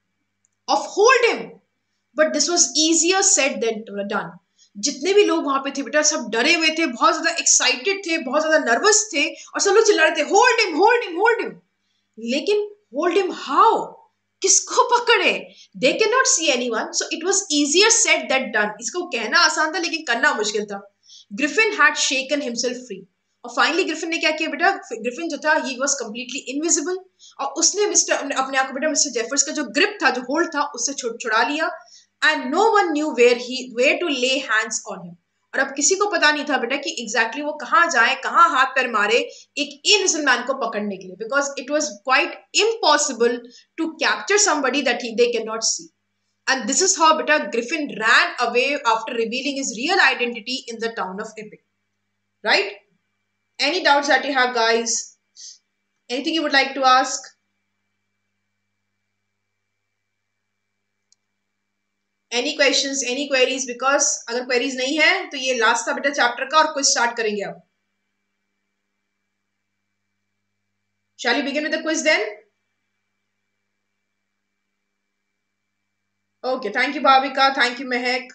of hold him, but this was easier said than done. जितने भी लोग वहां पे थे बेटा सब डरे हुए थे, बहुत ज्यादा एक्साइटेड थे, बहुत ज्यादा नर्वस थे, और सब लोग चिल्ला रहे थे hold him hold him hold him. लेकिन होल्ड हिम हाउ, किसको पकड़े, they can not see anyone, so it was easier said than done. इसको कहना आसान था लेकिन करना मुश्किल था। Griffin had shaken himself free. और फाइनली ग्रिफिन ने क्या किया बेटा, ग्रिफिन जो था ही वॉज कम्प्लीटली इनविजिबल, और उसने मिस्टर अपने आप को बेटा मिस्टर जेफर्स का जो ग्रिप था, जो होल्ड था, उससे छुड़ छुड़ा लिया, and no one knew where he were to lay hands on him. और अब किसी को पता नहीं था बेटा कि एग्जैक्टली exactly वो कहाँ जाए, कहाँ हाथ पैर मारे एक इनविजिबल मैन को पकड़ने के लिए, because it was quite impossible to capture somebody that they can not see. And this is how beta Griffin ran away after revealing his real identity in the town of Epic. Right? Any doubts that you have, guys? Anything you would like to ask? Any questions? Any queries? Because अगर queries नहीं है तो ये last था बेटा chapter का, और quiz start करेंगे अब. Shall we begin with the quiz then? Okay, thank you Bhavika, thank you Mehak.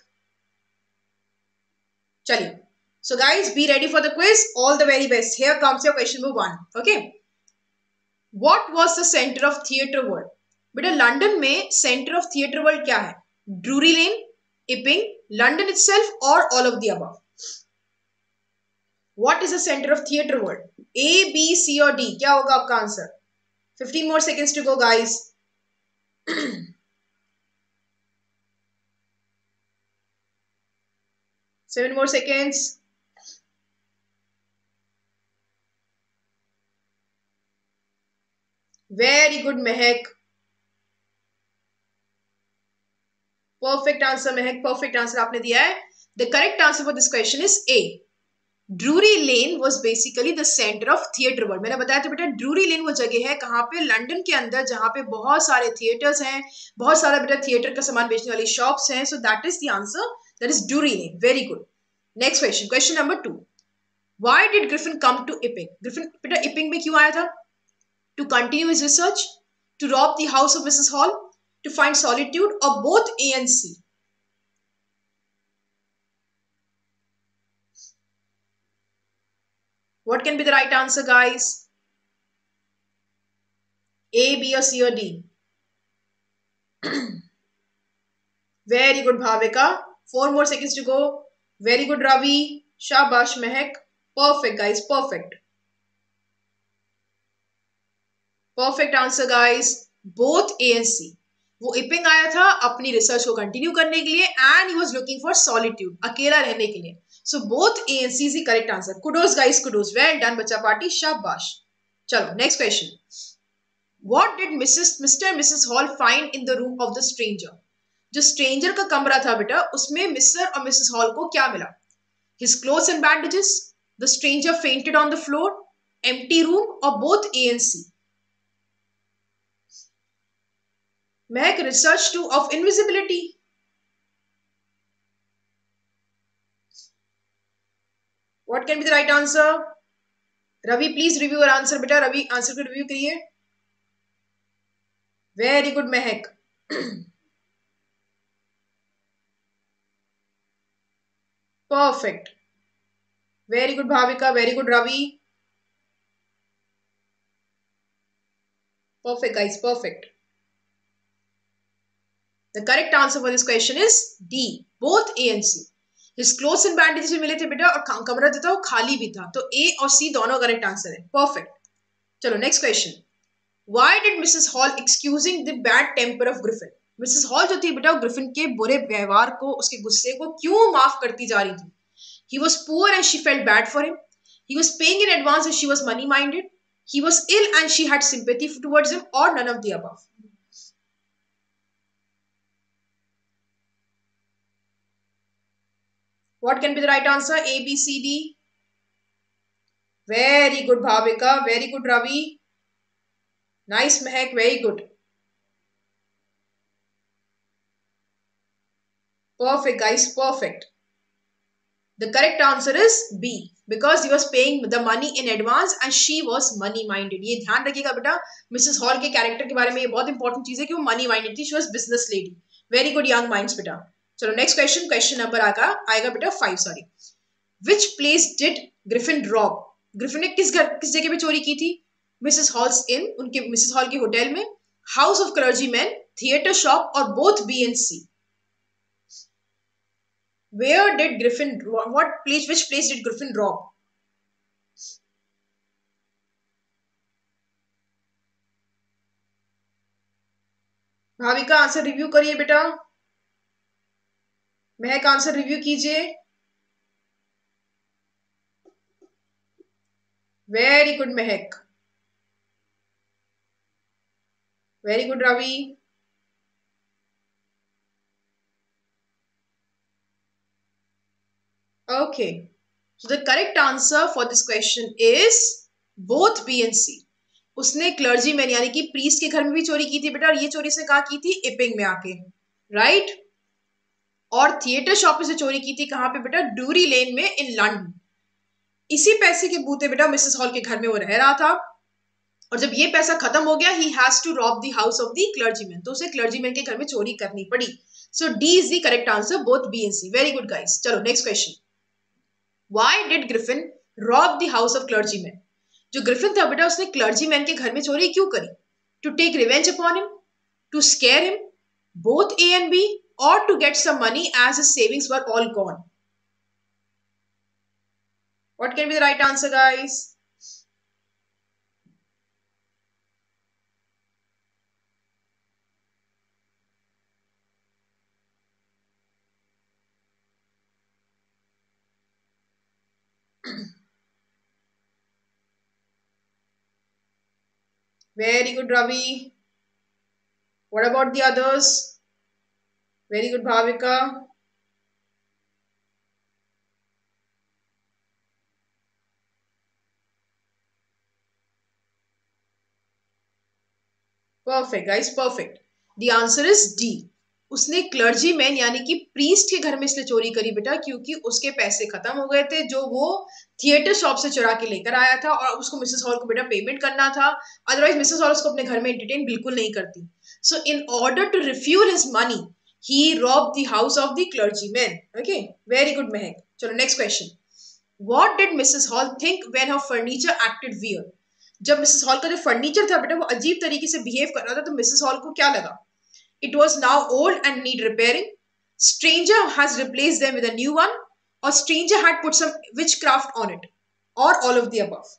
चलिए. So guys, be ready for the quiz. All the very best. Here comes your question number one. Okay. What was the center of theatre world? बेटा लंदन में सेंटर ऑफ थिएटर वर्ल्ड क्या है? Drury Lane, Epping, London itself, और all of the above? What is the centre of theatre world? A, B, C और डी? क्या होगा आपका answer? Fifteen more seconds to go guys. Seven more seconds. Very good, Mehak. Perfect answer, Mehak. Perfect answer आपने दिया है. The correct answer for this question is A. Drury Lane was basically the center of theatre world. मैंने बताया था बेटा ड्रूरी लेन वो जगह है कहाँ पे, लंदन के अंदर, जहाँ पे बहुत सारे थिएटर्स हैं, बहुत सारा बेटा थिएटर का सामान बेचने वाली शॉप्स हैं. So that is the answer. That is Drury Lane. Very good. Next question. Question number two. Why did Griffin come to Epping? Griffin बेटा Epping में क्यों आया था? To continue his research, to rob the house of Missus Hall, to find solitude, or both A and C? What can be the right answer, guys? A, B or C or D? Very good, Bhavika. Four more seconds to go. Very good, Ravi. Shabash, Mehak. Perfect, guys. Perfect. Perfect answer, guys. Both A and C. वो इपिंग आया था अपनी रिसर्च को कंटिन्यू करने के लिए, and he was looking for solitude, अकेला रहने के लिए. So both A and C is the correct answer. Kudos guys, kudos. Well done बच्चा पार्टी, शाबाश. चलो next question. What did Mrs Mr Mrs Hall find in the room of the stranger? जो स्ट्रेंजर का कमरा था बेटा, उसमें मिस्टर और मिसेस हॉल को क्या मिला? His clothes and bandages, the stranger fainted on the floor, empty room, और both A and C? Mehak, research too of invisibility. What can be the right answer? Ravi, please review your answer. बेटा रवि आंसर को रिव्यू करिए. Very good, Mehak. Perfect. Very good, Bhavika. Very good, Ravi. Perfect, guys. Perfect. The correct answer for this question is D. Both A and C. His clothes and bandages भी मिले थे बेटा, और कमरा जो था वो खाली भी था. तो A और C दोनों करेक्ट आंसर है. Perfect. चलो next question. Why did Missus Hall excusing the bad temper of Griffin? Mrs Hall जो थी बेटा, ग्रिफिन के बुरे व्यवहार को, उसके गुस्से को क्यों माफ करती जा रही थी? He was poor and she felt bad for him. He was paying in advance and she was money minded. He was ill and she had sympathy towards him, or none of the above? What can be the right answer? A, B, C, D? Very good, Bhavika. Very good, Ravi. Nice, Mehak. Very good. Perfect, guys. Perfect. The correct answer is B, because he was paying the money in advance and she was money minded. ये ध्यान रखिएगा बेटा, मिसेस हॉल के कैरेक्टर के बारे में ये बहुत इंपॉर्टेंट चीज है कि वो मनी माइंडेड थी. She was business lady. Very good young minds बेटा. चलो नेक्स्ट क्वेश्चन. क्वेश्चन नंबर आएगा आएगा बेटा five. Sorry. Which place did Griffin rob? Griffin ने किस घर किस जगह पे चोरी की थी? मिसेस हॉल्स इन, उनके मिसेस हॉल के होटल में, house of clergy man, theatre shop, और both B and C? Where did Griffin, what place, which place did Griffin rob? Bhavika answer review करिए बेटा। महक आंसर रिव्यू कीजिए। Very good Mehak. Very good Ravi. Okay. So the correct answer for this question is both B and C. उसने क्लर्जी मैन यानी कि प्रीस्ट के घर में भी चोरी की थी बेटा, और ये चोरी से कहा की थी इपिंग में आके, राइट। और थिएटर शॉप से चोरी की थी कहां पे बेटा, ड्यूरी लेन में इन लंदन। इसी पैसे के बूते बेटा मिसेस हॉल के घर में वो रह रहा था, और जब ये पैसा खत्म हो गया he has to rob the house of the clergyman, तो उसे क्लर्जीमैन के घर में चोरी करनी पड़ी। So D is the correct answer, both B and C. Very good guys. चलो next question. Why did Griffin rob the house of clergyman? जो ग्रिफिन था बेटा उसने क्लर्जीमैन के घर में चोरी क्यों करी? To take revenge upon him, to scare him, both A and B, or to get some money as his savings were all gone? What can be the right answer, guys? Very good, Ravi. What about the others? Very good, Bhavika. Perfect, guys. Perfect. The answer is D. उसने क्लर्जी मैन यानी कि प्रीस्ट के घर में इसलिए चोरी करी बेटा क्योंकि उसके पैसे खत्म हो गए थे जो वो थिएटर शॉप से चुरा के लेकर आया था, और उसको मिसेस हॉल को बेटा पेमेंट करना था, अदरवाइज मिसेस हॉल उसको अपने घर में एंटरटेन बिल्कुल नहीं करती। So in order to refuel his money he rob the house of the clergy man. Okay, very good Mehak. चलो next question. What did Mrs Hall think when her furniture acted weird? जब मिसेस हॉल का जो फर्नीचर था बेटा वो अजीब तरीके से बिहेव कर रहा था, तो मिसेस हॉल को क्या लगा? It was now old and need repairing. Stranger has replaced them with a new one, or stranger had put some witchcraft on it, or all of the above.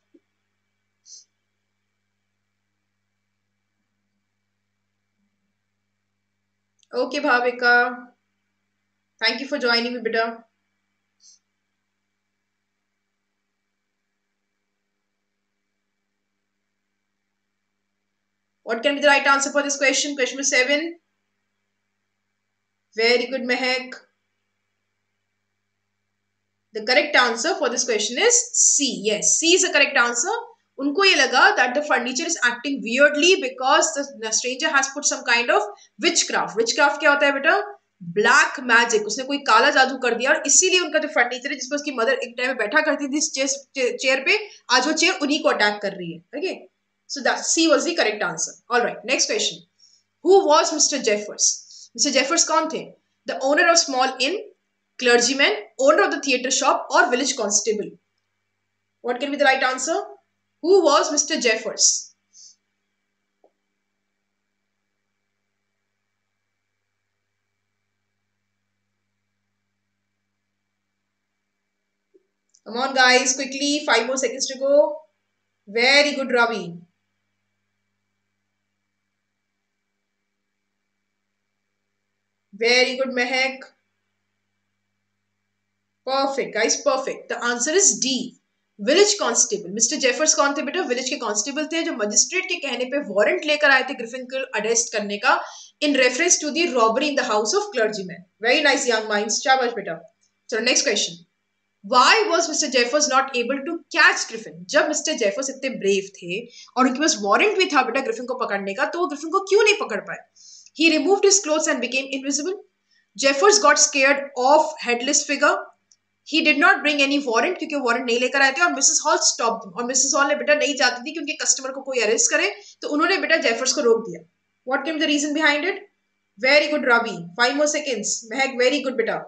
Okay, Bhavika. Thank you for joining me, beta. What can be the right answer for this question? Question number seven. Very good, Mehak. The correct answer for this question is C. Yes, C is the correct answer. उनको ये लगा that the furniture is acting weirdly because the, the stranger has put some kind of witchcraft. Witchcraft क्या होता है बेटा? Black magic. उसने कोई काला जादू कर दिया, और इसीलिए उनका जो फर्नीचर है जिसपे उसकी मदर एक टाइम में बैठा करती थी चेयर पे, आज वो चेयर उन्हीं को अटैक कर रही है। Okay, so that C was the correct answer. Alright, next question. Who was Mr Jeffers? Mr Jeffers कौन थे? The owner of small inn, clergyman, owner of the theatre shop, or village constable? What can be the right answer? Who was Mister Jeffers? Come on, guys, quickly. Five more seconds to go. Very good, Ravi. Very good, Mehak. Perfect, guys, perfect. The answer is D. Village constable. Mr Jeffers कौन थे बेटा? विलेज के कांस्टेबल थे जो मजिस्ट्रेट के कहने पे वारंट लेकर आए थे ग्रिफिन को अरेस्ट करने का, in reference to the robbery in the house of clergyman. Very nice young minds, शाबाश बेटा। चलो next question. Why was Mister Jeffers not able to catch Griffin? जब मिस्टर जेफर्स इतने ब्रेव थे और उनके पास वारंट भी था बेटा ग्रिफिन को पकड़ने का, तो वो ग्रिफिन को क्यों नहीं पकड़ पाए? He removed his clothes and became invisible. Jeffers got scared of headless figure. He did not bring any warrant क्योंकि वारंट नहीं लेकर आए थे, और मिसेस हॉल स्टॉप और मिसेस हॉल ने बेटा नहीं चाहती थी कि उनके कस्टमर को कोई अरेस्ट करे, तो उन्होंने बेटा जेफर्स को रोक दिया। What can be the reason behind it? Very good Ravi. Five more seconds. Mehak, very good बेटा,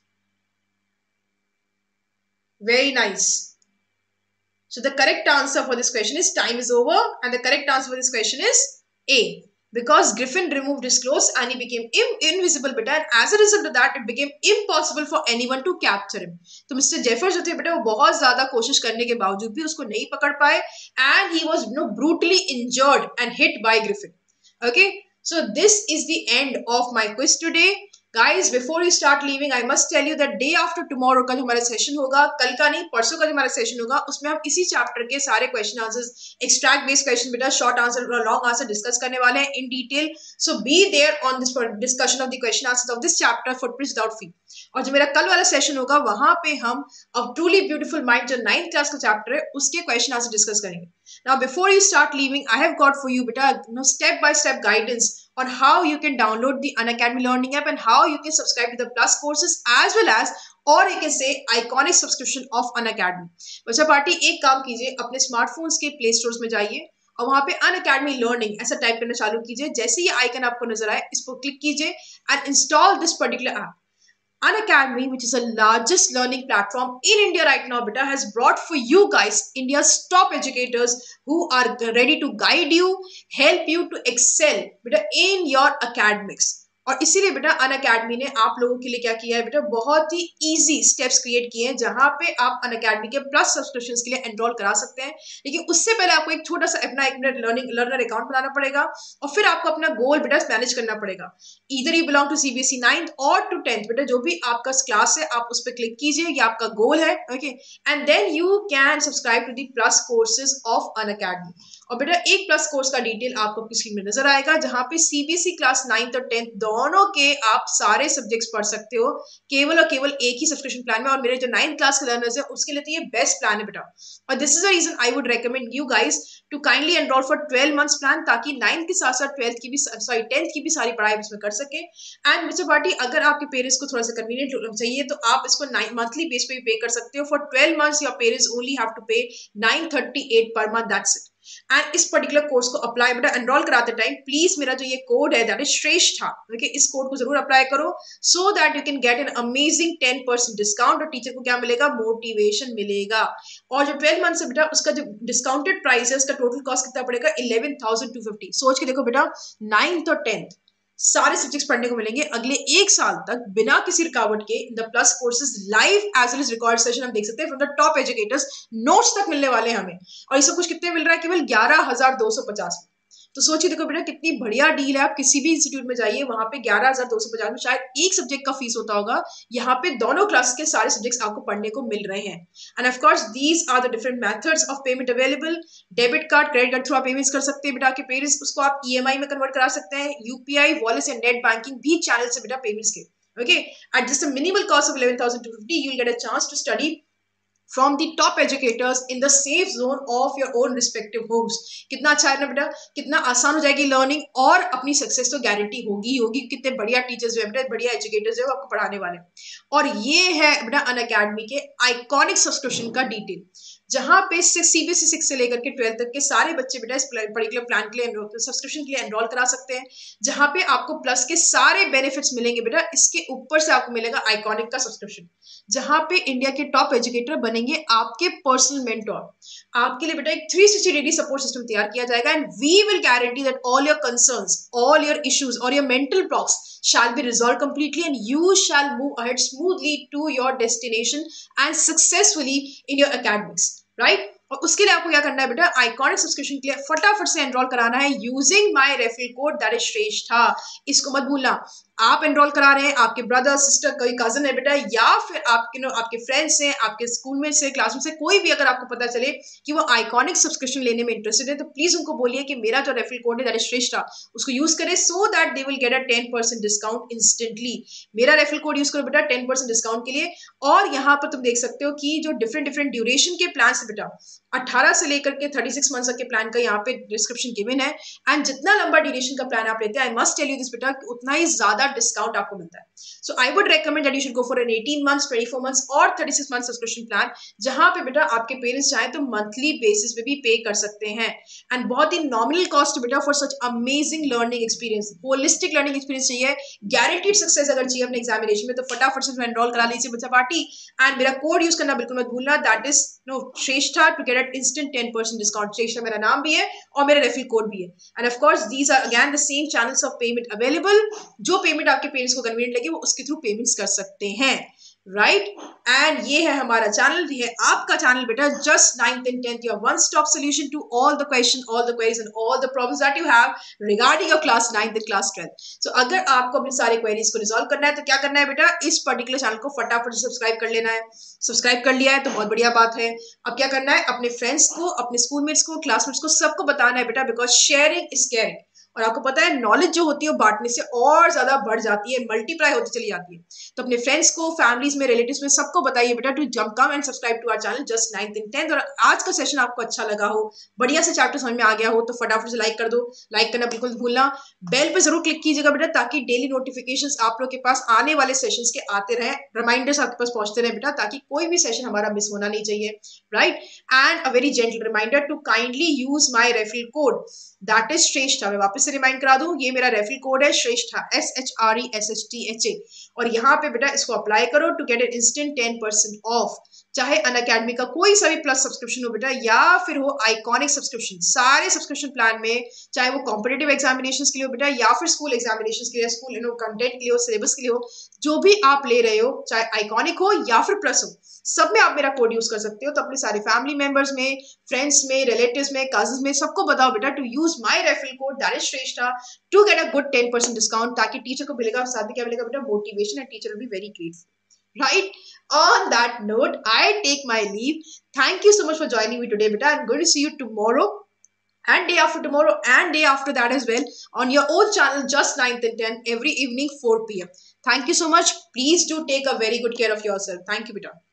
very nice. So the correct answer for this question is time is over, and the correct answer for this question is A. Because Griffin removed his clothes and he became invisible बेटा, and as a result of that it became impossible for anyone to capture him. तो मिस्टर जेफर्स जो थे बेटा वो बहुत ज्यादा कोशिश करने के बावजूद भी उसको नहीं पकड़ पाए, and he was you know brutally injured and hit by Griffin. Okay, So this is the end of my quiz today. Guys, before you start leaving, I must tell you that day after tomorrow का जो हमारा सेशन होगा, कल का नहीं परसों का जो हमारा सेशन होगा, उसमें हम इसी चैप्टर के सारे question answers, extract based question बेटा, शॉर्ट आंसर और लॉन्ग आंसर डिस्कस करने वाले हैं in detail. So be there on this discussion of the question answer of this chapter footprints without feet. और जो मेरा कल वाला सेशन होगा वहां पे हम अब ट्रूली ब्यूटीफुल माइंड जो नाइन्थ क्लास का चैप्टर है उसके क्वेश्चन आंसर डिस्कस करेंगे. Now before you start leaving, I have got for you beta you know, step by step guidance on how you can download the Unacademy learning app and how you can subscribe to the plus courses as well as, or you can say, iconic subscription of Unacademy. बच्चा पार्टी एक काम कीजिए, अपने स्मार्टफोन्स के प्ले स्टोर्स में जाइए और वहां पे Unacademy लर्निंग ऐसा टाइप करना चालू कीजिए. जैसे ये आइकन आपको नजर आए इस पर क्लिक कीजिए and install this particular app. Unacademy, which is the largest learning platform in India right now, beta, has brought for you guys India's top educators who are ready to guide you, help you to excel, beta, in your academics. और इसीलिए बेटा अनअकैडमी ने आप लोगों के लिए क्या किया है बेटा, बहुत ही इजी स्टेप्स क्रिएट किए हैं जहां पे आप अनअकैडमी के प्लस सब्सक्रिप्शंस के लिए एनरोल करा सकते हैं. लेकिन उससे पहले आपको एक छोटा सा अपना एक मिनट लर्निंग लर्नर अकाउंट बनाना पड़ेगा और फिर आपको अपना गोल बेटा मैनेज करना पड़ेगा. इधर you belong to CBSE ninth और टू टेंथ बेटा, जो भी आपका क्लास है आप उस पर क्लिक कीजिए, ये आपका गोल है. Okay, and then you can subscribe to the plus courses of Unacademy. और बेटा एक प्लस कोर्स का डिटेल आपको आपकी स्क्रीन में नजर आएगा जहां पे सीबीएसई क्लास नाइन्थ और टेंथ दोनों के आप सारे सब्जेक्ट्स पढ़ सकते हो केवल और केवल एक ही सब्सक्रिप्शन प्लान में. और मेरे जो नाइन्थ क्लास के लर्नर्स है उसके लिए तो ये बेस्ट प्लान है बेटा. और this is the reason I would recommend you guys to kindly enrol for twelve months plan, ताकि नाइन्थ के साथ साथ ट्वेल्थ की भी सॉरी टेंथ की भी सारी पढ़ाई इसमें कर सके. एंड मिस्टर पार्टी, अगर आपके पेरेंट्स को थोड़ा सा कन्वीनियंट चाहिए तो आप इसको मंथली बेस पे भी पे कर सकते हो. For twelve months your parents only have to pay nine thirty eight per month, that's it. And इस पर्टिकुलर कोर्स को अप्लाई बेटा एनरोल कराते टाइम प्लीज मेरा जो ये कोड है दैट इज श्रेष्ठा, ओके, इस कोड को जरूर अप्लाई करो so that you can get an amazing ten percent discount. और टीचर को क्या मिलेगा, मोटिवेशन मिलेगा. और जो ट्वेल्व मंथ से बेटा उसका जो डिस्काउंटेड प्राइस है उसका टोटल कॉस्ट कितना पड़ेगा, इलेवन थाउजेंड टू फिफ्टी. सोच के देखो बेटा, नाइन्थ और टेंथ सारे सब्जेक्ट्स पढ़ने को मिलेंगे अगले एक साल तक बिना किसी रुकावट के. In the plus courses live as well as record session हम देख सकते हैं from the top educators. Notes तक मिलने वाले हैं हमें, और ये सब कुछ कितने मिल रहा है, केवल ग्यारह हजार दो सौ पचास में. तो सोचिए देखो बेटा कितनी बढ़िया डील है. आप किसी भी इंस्टीट्यूट में जाइए वहां पे ग्यारह हजार दो सौ पचास में शायद एक सब्जेक्ट का फीस होता होगा, यहाँ पे दोनों क्लासेस के सारे सब्जेक्ट्स आपको पढ़ने को मिल रहे हैं. End of course these are the different methods of payment available. Debit card, credit card through आप पेमेंट्स कर सकते हैं बेटा के पेरेंट्स, उसको आप ईएमआई में कन्वर्ट करा सकते हैं. UPI, wallet and net banking भी चैनल से बेटा पेमेंट्स के. Okay, at just a minimal cost of eleven thousand two fifty you will get a chance to study from the top educators in the safe zone of your own respective homes. कितना अच्छा है ना बेटा, कितना आसान हो जाएगी लर्निंग और अपनी सक्सेस तो गारंटी होगी ही होगी. कितने बढ़िया टीचर्स जो है बेटा, बढ़िया एजुकेटर्स जो है आपको पढ़ाने वाले. और ये है बेटा अनअकैडमी के आइकॉनिक सब्सक्रिप्शन का डिटेल, जहां पे सीबीएसई सिक्स से लेकर के ट्वेल्थ तक के सारे बच्चे बेटा इस पर्टिकुलर प्लान के लिए सब्सक्रिप्शन के लिए एनरोल करा सकते हैं, जहां पे आपको प्लस के सारे बेनिफिट्स मिलेंगे बेटा. इसके ऊपर से आपको मिलेगा आइकॉनिक का सब्सक्रिप्शन, जहां पे इंडिया के टॉप एजुकेटर बनेंगे आपके पर्सनल मेंटोर. आपके लिए बेटा एक three sixty degree support system तैयार किया जाएगा and we will guarantee that all your concerns, all your issues or your mental blocks shall be resolved completely and you shall move ahead smoothly to your destination and successfully in your academics, right? और उसके लिए आपको क्या करना है बेटा, आइकॉनिक सब्सक्रिप्शन के लिए फटाफट से एनरोल कराना है using my referral code that is Shreshtha. इसको मत भूलना. आप एनरोल करा रहे हैं, आपके ब्रदर सिस्टर कोई कजन है बेटा, या फिर आपके नो आपके फ्रेंड्स हैं, आपके स्कूल में से क्लास में से कोई भी अगर आपको पता चले कि वो आइकॉनिक सब्सक्रिप्शन लेने में इंटरेस्टेड है तो प्लीज उनको बोलिए कि मेरा जो रेफरल कोड है दैट इज श्रेष्ठा, उसको यूज करें so that they will get a ten percent discount instantly. मेरा रेफरल कोड यूज करो बेटा टेन परसेंट डिस्काउंट के लिए. और यहाँ पर तुम देख सकते हो कि जो डिफरेंट डिफरेंट ड्यूरेशन के प्लान है बेटा, अठारह से लेकर के थर्टी सिक्स मंथ्स के प्लान का यहाँ पे डिस्क्रिप्शन गिवन है. एंड जितना लंबा ड्यूरेशन का प्लान आप लेते हैं, I must tell you this बेटा, उतना ही ज्यादा डिस्काउंट आपको मिलता है. So I would recommend that you should go for an eighteen months, twenty four months और thirty six months subscription plan, जहां पे बेटा आपके पेरेंट्स चाहे तो मंथली बेसिस पे भी पे कर सकते हैं. एंड बहुत ही नॉमिनल कॉस्ट बेटा for such amazing learning experience, holistic learning experience चाहिए, गारंटीड सक्सेस अगर चाहिए अपने एग्जामिनेशन में, तो फटाफट से एनरोल करा लीजिए बच्चा पार्टी. एंड मेरा कोड यूज करना बिल्कुल मत भूलना, that is no Shreshtha to get at instant ten percent discount. Shreshtha मेरा नाम भी है और मेरा रेफरल कोड भी है. And of course these are again the same channels of payment available. जो पेमेंट आपके पेरेंट्स को कन्वीनियंट लगे वो उसके थ्रू पेमेंट्स कर सकते हैं. राइट एंड ये है हमारा चैनल, ये है आपका चैनल बेटा, just ninth and tenth, your one stop solution to all the question, all the queries and all the problems that you have regarding your class ninth and class twelfth. So अगर आपको अपनी सारी क्वेरीज को रिजॉल्व करना है तो क्या करना है बेटा, इस पर्टिकुलर चैनल को फटाफट सब्सक्राइब कर लेना है। सब्सक्राइब कर लिया है तो बहुत बढ़िया बात है। अब क्या करना है, अपने फ्रेंड्स को, अपने स्कूलमेट्स को, क्लासमेट्स को, सबको बताना है बेटा, बिकॉज शेयरिंग इज केयरिंग। और आपको पता है नॉलेज जो होती है वो बांटने से और ज्यादा बढ़ जाती है, मल्टीप्लाई होती चली जाती है। तो अपने फ्रेंड्स को, फैमिलीज में, रिलेटिव्स में सबको बताइए बेटा to jump come and subscribe to our channel just ninth and tenth. और आज का सेशन आपको अच्छा लगा हो, बढ़िया से चैप्टर समझ में आ गया हो तो फटाफट से लाइक कर दो। लाइक करना बिल्कुल भूलना, बेल पे जरूर क्लिक कीजिएगा बेटा, ताकि डेली नोटिफिकेशंस आप लोग के पास आने वाले सेशंस के आते रहे, रिमाइंडर्स आपके पास पहुंचते रहे बेटा, ताकि कोई भी सेशन हमारा मिस होना नहीं चाहिए। Right and a very gentle reminder to kindly use my referral code, that is Shreshtha. मैं वापस से रिमाइंड करा दूं, ये मेरा रेफरल कोड है Shreshtha, S H R E S H T H A. और यहाँ पे बेटा इसको अप्लाई करो to get an instant ten percent off. चाहे अनअकैडमी का कोई सा भी प्लस सब्सक्रिप्शन हो बेटा, या फिर हो आइकॉनिक सब्सक्रिप्शन, सारे सब्सक्रिप्शन प्लान में, चाहे वो कॉम्पिटेटिव एग्जामिनेशन के लिए हो बेटा, या फिर स्कूल एग्जामिनेशन के लिए, स्कूल यू नो कंटेंट के लिए हो, सिलेबस के लिए हो, जो भी आप ले रहे हो, चाहे आइकॉनिक हो या फिर प्लस हो, सब में आप मेरा कोड यूज कर सकते हो। तो अपने सारे फैमिली मेंबर्स में, फ्रेंड्स में, रिलेटिव्स में, कजिन्स में, सबको बताओ बेटा to use my referral code that is Shreshtha to get a good ten percent discount, ताकि टीचर को मिलेगा, साथ में क्या मिलेगा बेटा, motivation, and teacher will be very grateful. Right, on that note I take my leave. Thank you so much for joining me today beta. I'm going to see you tomorrow and day after tomorrow and day after that as well on your own channel, just ninth and tenth, every evening four p m. Thank you so much. Please do take a very good care of yourself. Thank you beta.